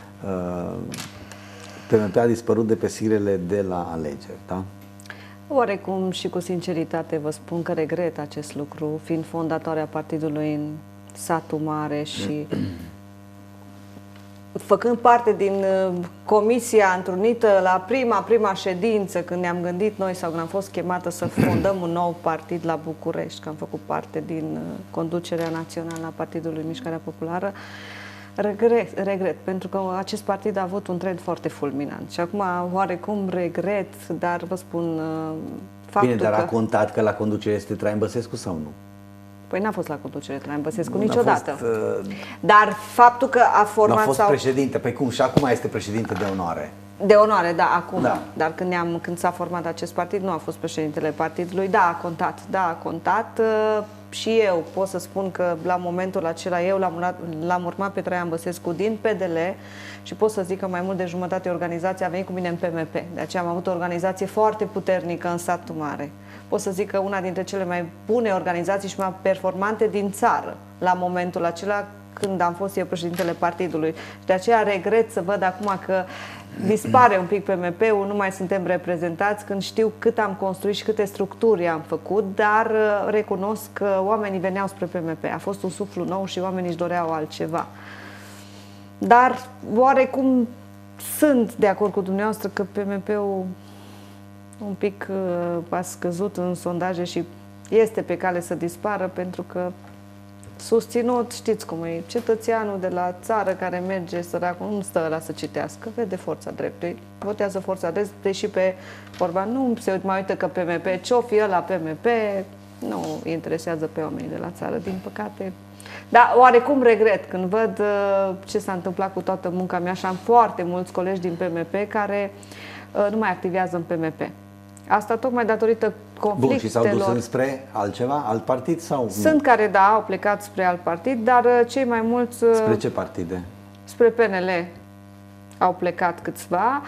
PMP a dispărut de pe siglele de la alegeri, da? Oarecum și cu sinceritate vă spun că regret acest lucru, fiind fondatoarea partidului în satul mare și făcând parte din comisia întrunită la prima ședință, când ne-am gândit noi sau când am fost chemată să fondăm un nou partid la București, că am făcut parte din conducerea națională a Partidului Mișcarea Populară, regret, pentru că acest partid a avut un trend foarte fulminant și acum oarecum regret, dar vă spun faptul. Bine, dar a contat că la conducere este Traian Băsescu sau nu? Păi n-a fost la conducere Traian Băsescu niciodată. Dar faptul că a format... Nu a fost președinte, păi cum? Și acum este președinte de onoare. De onoare, da, acum. Da. Dar când s-a format acest partid, nu a fost președintele partidului. Da, a contat. Și eu pot să spun că la momentul acela eu l-am urmat pe Traian Băsescu din PDL și pot să zic că mai mult de jumătate organizația a venit cu mine în PMP. De aceea am avut o organizație foarte puternică în satul mare. Pot să zic că una dintre cele mai bune organizații și mai performante din țară la momentul acela când am fost eu președintele partidului. Și de aceea regret să văd acum că dispare un pic PMP-ul, nu mai suntem reprezentați, când știu cât am construit și câte structuri am făcut, dar recunosc că oamenii veneau spre PMP. A fost un suflu nou și oamenii își doreau altceva. Dar oarecum sunt de acord cu dumneavoastră că PMP-ul un pic a scăzut în sondaje și este pe cale să dispară, pentru că susținut, știți cum e, cetățeanul de la țară care merge săracul, nu stă ăla să citească, vede Forța Dreptului, votează Forța Dreptului și pe Orban nu se mai uită că PMP, ce-o fi ăla PMP, nu interesează pe oamenii de la țară, din păcate. Dar oarecum regret când văd ce s-a întâmplat cu toată munca mea și am foarte mulți colegi din PMP care nu mai activează în PMP. Asta tocmai datorită conflictelor. Bun, și s-au dus înspre altceva, alt partid sau nu? Sunt care, da, au plecat spre alt partid, dar cei mai mulți... Spre ce partide? Spre PNL au plecat câțiva,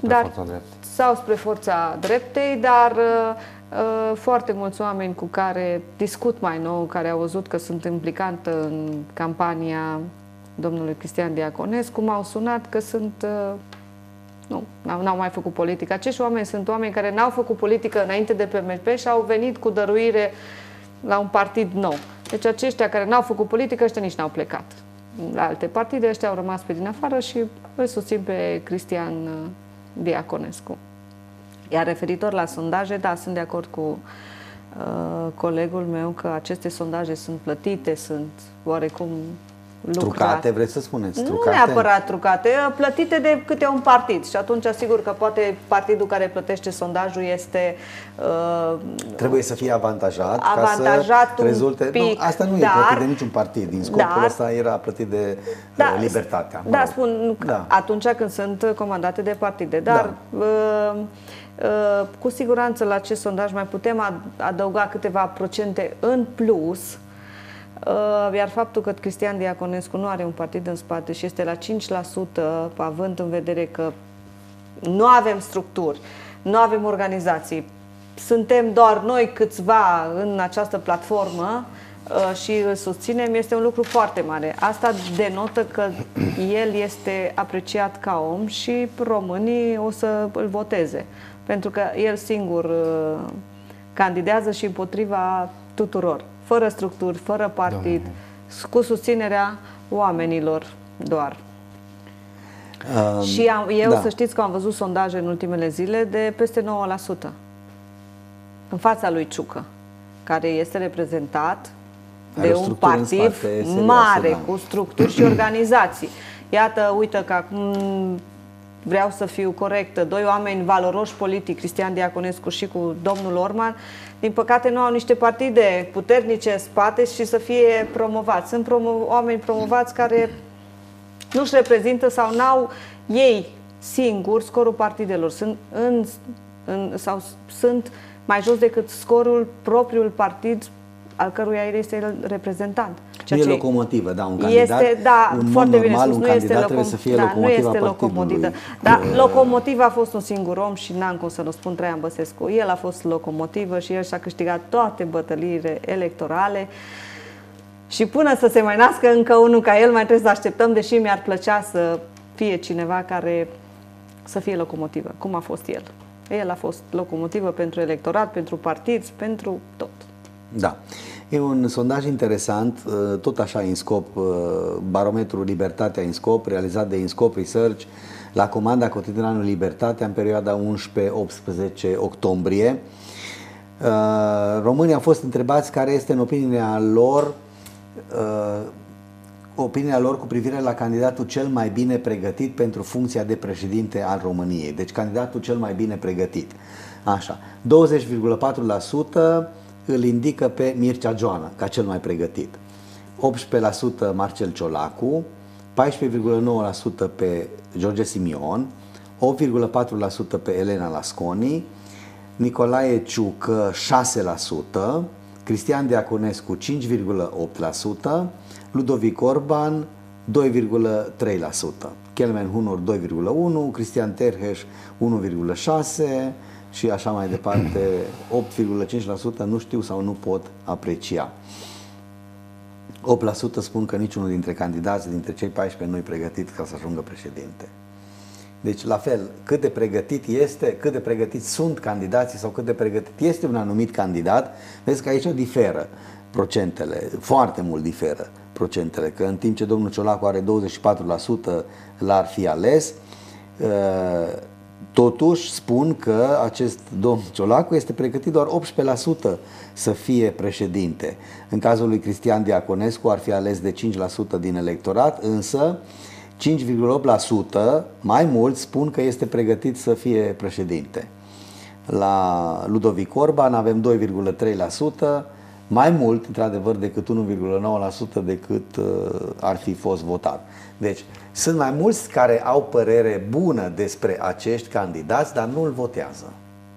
sau spre Forța Dreptei, dar foarte mulți oameni cu care discut mai nou, care au văzut că sunt implicat în campania domnului Cristian Diaconescu, m-au sunat că sunt... Nu, n-au mai făcut politică. Acești oameni sunt oameni care n-au făcut politică înainte de PMP și au venit cu dăruire la un partid nou. Deci aceștia care n-au făcut politică, ăștia nici n-au plecat la alte partide, ăștia au rămas pe din afară și îl susțin pe Cristian Diaconescu. Iar referitor la sondaje, da, sunt de acord cu colegul meu că aceste sondaje sunt plătite, sunt oarecum trucate, vreți să spuneți? Trucate? Nu neapărat trucate, plătite de câte un partid. Și atunci, sigur că poate partidul care plătește sondajul este... trebuie să fie avantajat ca să rezulte... pic, nu, asta nu e plătit de niciun partid. Din scopul ăsta era plătit de Libertatea. Da, spun, atunci când sunt comandate de partide. Dar... cu siguranță la acest sondaj mai putem adăuga câteva procente în plus. Iar faptul că Cristian Diaconescu nu are un partid în spate și este la 5%, având în vedere că nu avem structuri, nu avem organizații, suntem doar noi câțiva în această platformă și îl susținem, este un lucru foarte mare. Asta denotă că el este apreciat ca om și românii o să îl voteze, pentru că el singur candidează și împotriva tuturor. Fără structuri, fără partid, cu susținerea oamenilor doar. Și să știți că am văzut sondaje în ultimele zile de peste 9% în fața lui Ciucă, care este reprezentat de un partid mare, cu structuri și organizații. Iată, uite că acum vreau să fiu corectă, doi oameni valoroși politic, Cristian Diaconescu și cu domnul Orban, din păcate nu au niște partide puternice în spate și să fie promovați. Sunt oameni promovați care nu-și reprezintă sau n-au ei singuri scorul partidelor. Sunt mai jos decât scorul propriul partid al căruia el este el reprezentant. Nu e locomotivă, da, un candidat, este, da, un foarte bine normal, spus, un nu este candidat trebuie să fie nu este locomotiva partidului. Da, locomotiva a fost un singur om și n-am cum să-l spun, Traian Băsescu. El a fost locomotivă și el și-a câștigat toate bătăliile electorale. Și până să se mai nască încă unul ca el, mai trebuie să așteptăm, deși mi-ar plăcea să fie cineva care să fie locomotivă, cum a fost el. El a fost locomotivă pentru electorat, pentru partid, pentru tot. Da. E un sondaj interesant, tot așa INSCOP, barometrul Libertatea INSCOP, realizat de INSCOP Research la comanda cotidianului Libertatea în perioada 11-18 octombrie. Românii au fost întrebați care este în opinia lor cu privire la candidatul cel mai bine pregătit pentru funcția de președinte al României. Deci candidatul cel mai bine pregătit. Așa. 20,4% îl indică pe Mircea Joană ca cel mai pregătit. 18% Marcel Ciolacu, 14,9% pe George Simion, 8,4% pe Elena Lasconi, Nicolae Ciucă 6%, Cristian Diaconescu 5,8%, Ludovic Orban 2,3%, Kelmen Hunor 2,1%, Cristian Terheș 1,6% și așa mai departe, 8,5% nu știu sau nu pot aprecia. 8% spun că niciunul dintre candidați, dintre cei 14, nu e pregătit ca să ajungă președinte. Deci, la fel, cât de pregătit este, cât de pregătiți sunt candidații sau cât de pregătit este un anumit candidat, vezi că aici diferă procentele, foarte mult diferă procentele, că în timp ce domnul Ciolacu are 24% l-ar fi ales, totuși spun că acest domn Ciolacu este pregătit doar 18% să fie președinte. În cazul lui Cristian Diaconescu ar fi ales de 5% din electorat, însă 5,8% mai mulți spun că este pregătit să fie președinte. La Ludovic Orban avem 2,3%, mai mult, într-adevăr, decât 1,9% decât ar fi fost votat. Deci, sunt mai mulți care au părere bună despre acești candidați, dar nu îl votează.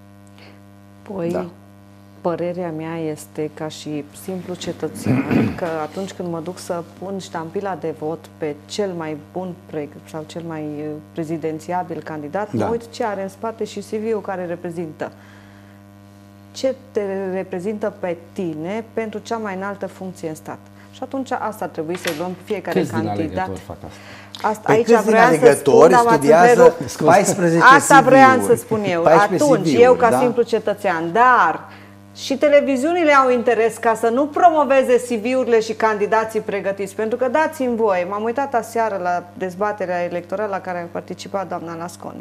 Păi, da. Părerea mea este, ca și simplu cetățean, că atunci când mă duc să pun ștampila de vot pe cel mai bun sau cel mai prezidențiabil candidat, mă uit ce are în spate și CV-ul care reprezintă. Ce te reprezintă pe tine pentru cea mai înaltă funcție în stat. Și atunci asta ar trebui să luăm fiecare candidat. Fac asta? Aici vreau să spun, studiază 14 asta vreau să spun eu. Atunci, eu ca simplu cetățean, dar și televiziunile au interes ca să nu promoveze CV-urile și candidații pregătiți. Pentru că dați-mi voie, m-am uitat aseară la dezbaterea electorală la care a participat doamna Lasconi.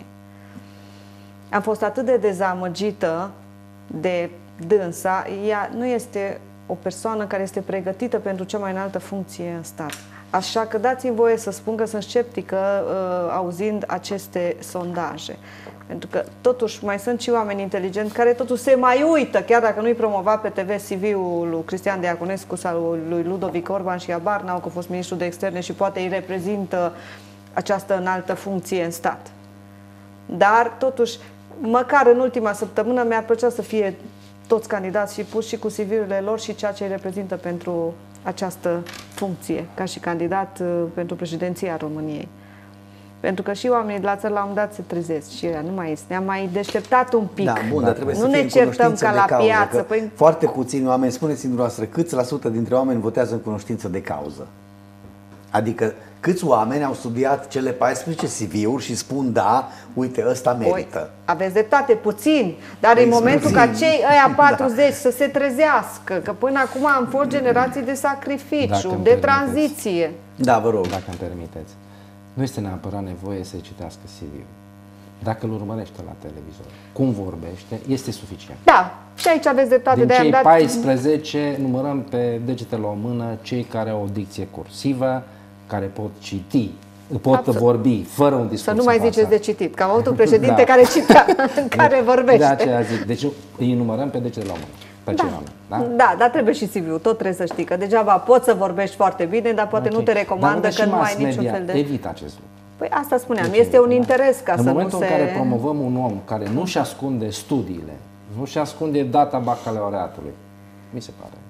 Am fost atât de dezamăgită de dânsa. Ea nu este o persoană care este pregătită pentru cea mai înaltă funcție în stat. Așa că dați-mi voie să spun că sunt sceptică auzind aceste sondaje. Pentru că totuși mai sunt și oameni inteligenți care totuși se mai uită, chiar dacă nu-i promova pe TV CV-ul lui Cristian Diaconescu sau lui Ludovic Orban și habar n-au că a fost ministru de externe și poate îi reprezintă această înaltă funcție în stat. Dar totuși, măcar în ultima săptămână mi-ar plăcea să fie toți candidați și puși și cu CV-urile lor și ceea ce îi reprezintă pentru această funcție, ca și candidat pentru președinția României. Pentru că și oamenii de la țări la un dat se trezesc și nu mai este. Ne-am mai deșteptat un pic. Da, bun, dar trebuie nu să ne certăm ca la piață. Păi... Foarte puțini oameni, spuneți dumneavoastră, câți la sută dintre oameni votează în cunoștință de cauză? Adică câți oameni au studiat cele 14 CV-uri și spun da, uite, ăsta merită. Păi, aveți dreptate, puțini, dar în momentul ca cei ăia 40 să se trezească, că până acum am fost generații de sacrificiu, de tranziție. Da, vă rog. Dacă îmi permiteți. Nu este neapărat nevoie să citească CV-ul. Dacă îl urmărește la televizor, cum vorbește, este suficient. Da, și aici aveți dreptate. Din cei 14 numărăm pe degetele o mână cei care au o dicție cursivă, care pot citi, pot vorbi fără un discurs. Să nu mai ziceți de citit, că am avut un președinte care citea, care vorbește. De aceea zic, deci îi numărăm pe degetele o mână. Da, dar trebuie și CV-ul, tot trebuie să știi că degeaba poți să vorbești foarte bine, dar poate nu te recomandă că nu ai niciun fel de... Evită acest lucru. Păi asta spuneam, este un interes ca să nu se... În momentul în care promovăm un om care nu-și ascunde studiile, nu-și ascunde data bacalaureatului, mi se pare.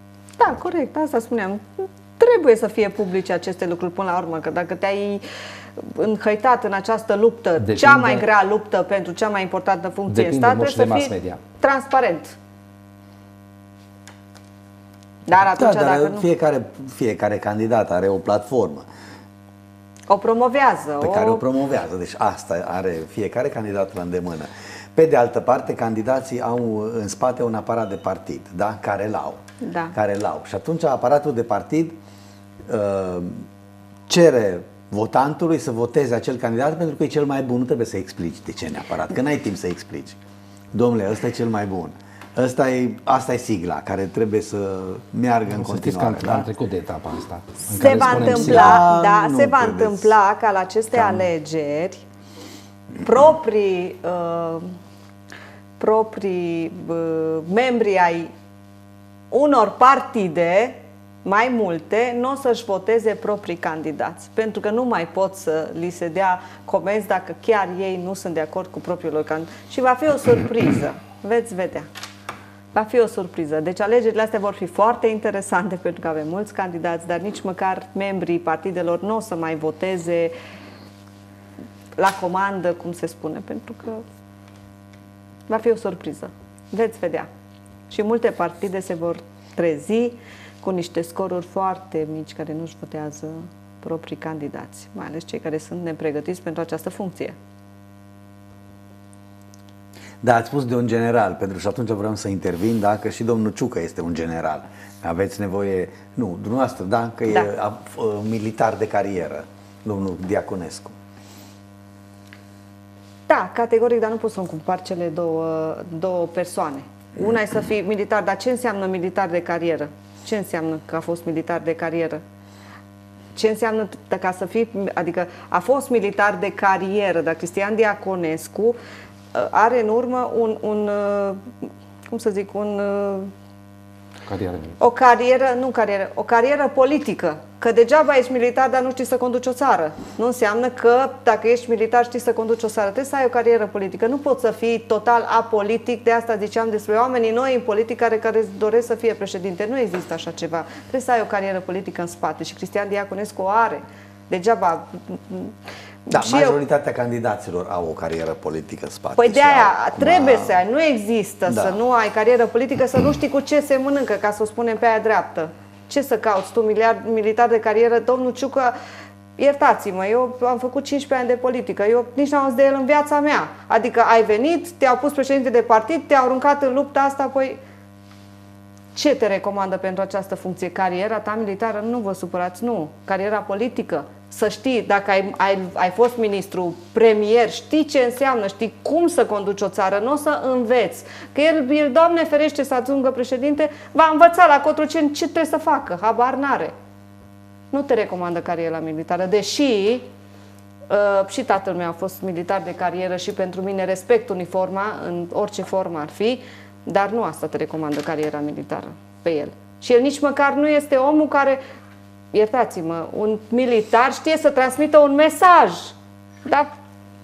Da, corect, asta spuneam. Trebuie să fie publice aceste lucruri până la urmă, că dacă te-ai înhăitat în această luptă, cea mai grea luptă pentru cea mai importantă funcție în stat, trebuie să fie transparent. Dar atunci, dacă nu... fiecare candidat are o platformă. O promovează. Pe care o promovează. Deci asta are fiecare candidat la îndemână. Pe de altă parte, candidații au în spate un aparat de partid, da? Care l-au. Da. Care l-au. Și atunci aparatul de partid cere votantului să voteze acel candidat pentru că e cel mai bun. Nu trebuie să explici de ce neapărat, că n-ai timp să explici. Domnule, ăsta e cel mai bun. Asta e sigla care trebuie să meargă în continuare. Am trecut de etapa asta. Se va întâmpla, da, se va întâmpla ca la aceste alegeri proprii membri ai unor partide, mai multe, nu o să-și voteze proprii candidați, pentru că nu mai pot să li se dea comenzi dacă chiar ei nu sunt de acord cu propriul lor candidat. Și va fi o surpriză, veți vedea. Va fi o surpriză. Deci alegerile astea vor fi foarte interesante pentru că avem mulți candidați, dar nici măcar membrii partidelor nu o să mai voteze la comandă, cum se spune, pentru că va fi o surpriză. Veți vedea. Și multe partide se vor trezi cu niște scoruri foarte mici care nu-și votează proprii candidați, mai ales cei care sunt nepregătiți pentru această funcție. Da, ați spus de un general, pentru că atunci vreau să intervin, dacă și domnul Ciucă este un general. Aveți nevoie, nu, dumneavoastră, da, că da. E militar de carieră, domnul Diaconescu. Da, categoric, dar nu pot să-mi compar cele două persoane. Una e să fii militar, dar ce înseamnă militar de carieră? Ce înseamnă că a fost militar de carieră? Ce înseamnă ca să fii, adică a fost militar de carieră, dar Cristian Diaconescu are în urmă cum să zic, o carieră politică. Că degeaba ești militar, dar nu știi să conduci o țară. Nu înseamnă că dacă ești militar știi să conduci o țară. Trebuie să ai o carieră politică. Nu poți să fii total apolitic. De asta ziceam despre oamenii noi în politică care doresc să fie președinte. Nu există așa ceva. Trebuie să ai o carieră politică în spate. Și Cristian Diaconescu o are. Degeaba... Da, majoritatea candidaților au o carieră politică în spate. Păi de aia trebuie să ai. Nu există să nu ai carieră politică, să nu știi cu ce se mănâncă, ca să o spunem pe aia dreaptă. Ce să cauți tu, militar de carieră? Domnul Ciucă, iertați-mă, eu am făcut 15 ani de politică, eu nici n-am auzit de el în viața mea. Adică ai venit, te-au pus președinte de partid, te-au aruncat în lupta asta, păi ce te recomandă pentru această funcție? Cariera ta militară? Nu vă supărați, nu. Cariera politică? Să știi, dacă ai fost ministru, premier, știi ce înseamnă, știi cum să conduci o țară, nu o să înveți. Că el, Doamne ferește, să ajungă președinte, va învăța la Cotroceni ce trebuie să facă, habar n-are. Nu te recomandă cariera militară, deși și tatăl meu a fost militar de carieră și pentru mine respect uniforma, în orice formă ar fi, dar nu asta te recomandă cariera militară pe el. Și el nici măcar nu este omul care... Iertați-mă, un militar știe să transmită un mesaj, dar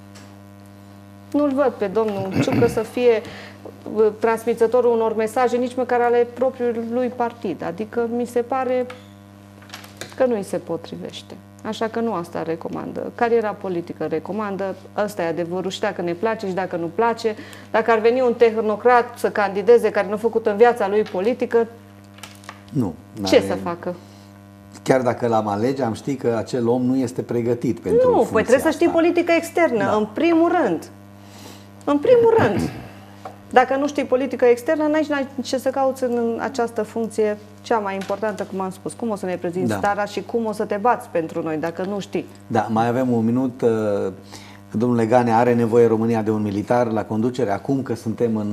nu-l văd pe domnul Ciucă să fie transmițătorul unor mesaje, nici măcar ale propriului partid. Adică mi se pare că nu îi se potrivește. Așa că nu asta recomandă. Cariera politică recomandă, ăsta e adevărul și dacă ne place și dacă nu place. Dacă ar veni un tehnocrat să candideze care nu a făcut în viața lui politică, nu, ce să facă? Chiar dacă l-am alege, am ști că acel om nu este pregătit pentru funcția păi trebuie să știi politică externă, în primul rând. În primul rând. Dacă nu știi politică externă, n-ai ce să cauți în această funcție cea mai importantă, cum am spus. Cum o să ne prezinți țara și cum o să te bați pentru noi, dacă nu știi. Da, mai avem un minut. Domnule Ganea, are nevoie România de un militar la conducere acum că suntem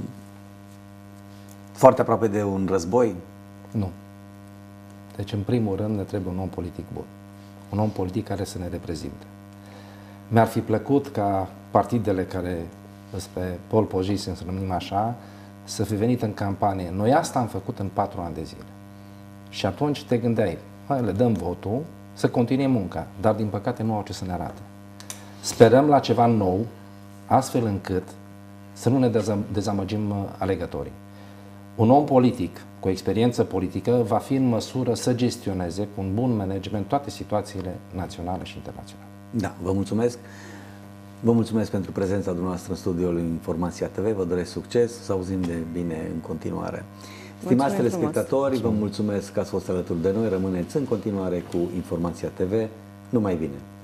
foarte aproape de un război? Nu. Deci, în primul rând, ne trebuie un om politic bun. Un om politic care să ne reprezinte. Mi-ar fi plăcut ca partidele care sunt pe pole position, să numim așa, să fi venit în campanie. Noi asta am făcut în 4 ani de zile. Și atunci te gândeai, hai, le dăm votul, să continue munca, dar din păcate nu au ce să ne arate. Sperăm la ceva nou, astfel încât să nu ne dezamăgim alegătorii. Un om politic cu experiență politică, va fi în măsură să gestioneze cu un bun management toate situațiile naționale și internaționale. Da, vă mulțumesc. Vă mulțumesc pentru prezența dumneavoastră în studioul Informația TV. Vă doresc succes, să auzim de bine în continuare. Stimați telespectatori, vă mulțumesc că ați fost alături de noi. Rămâneți în continuare cu Informația TV. Numai bine!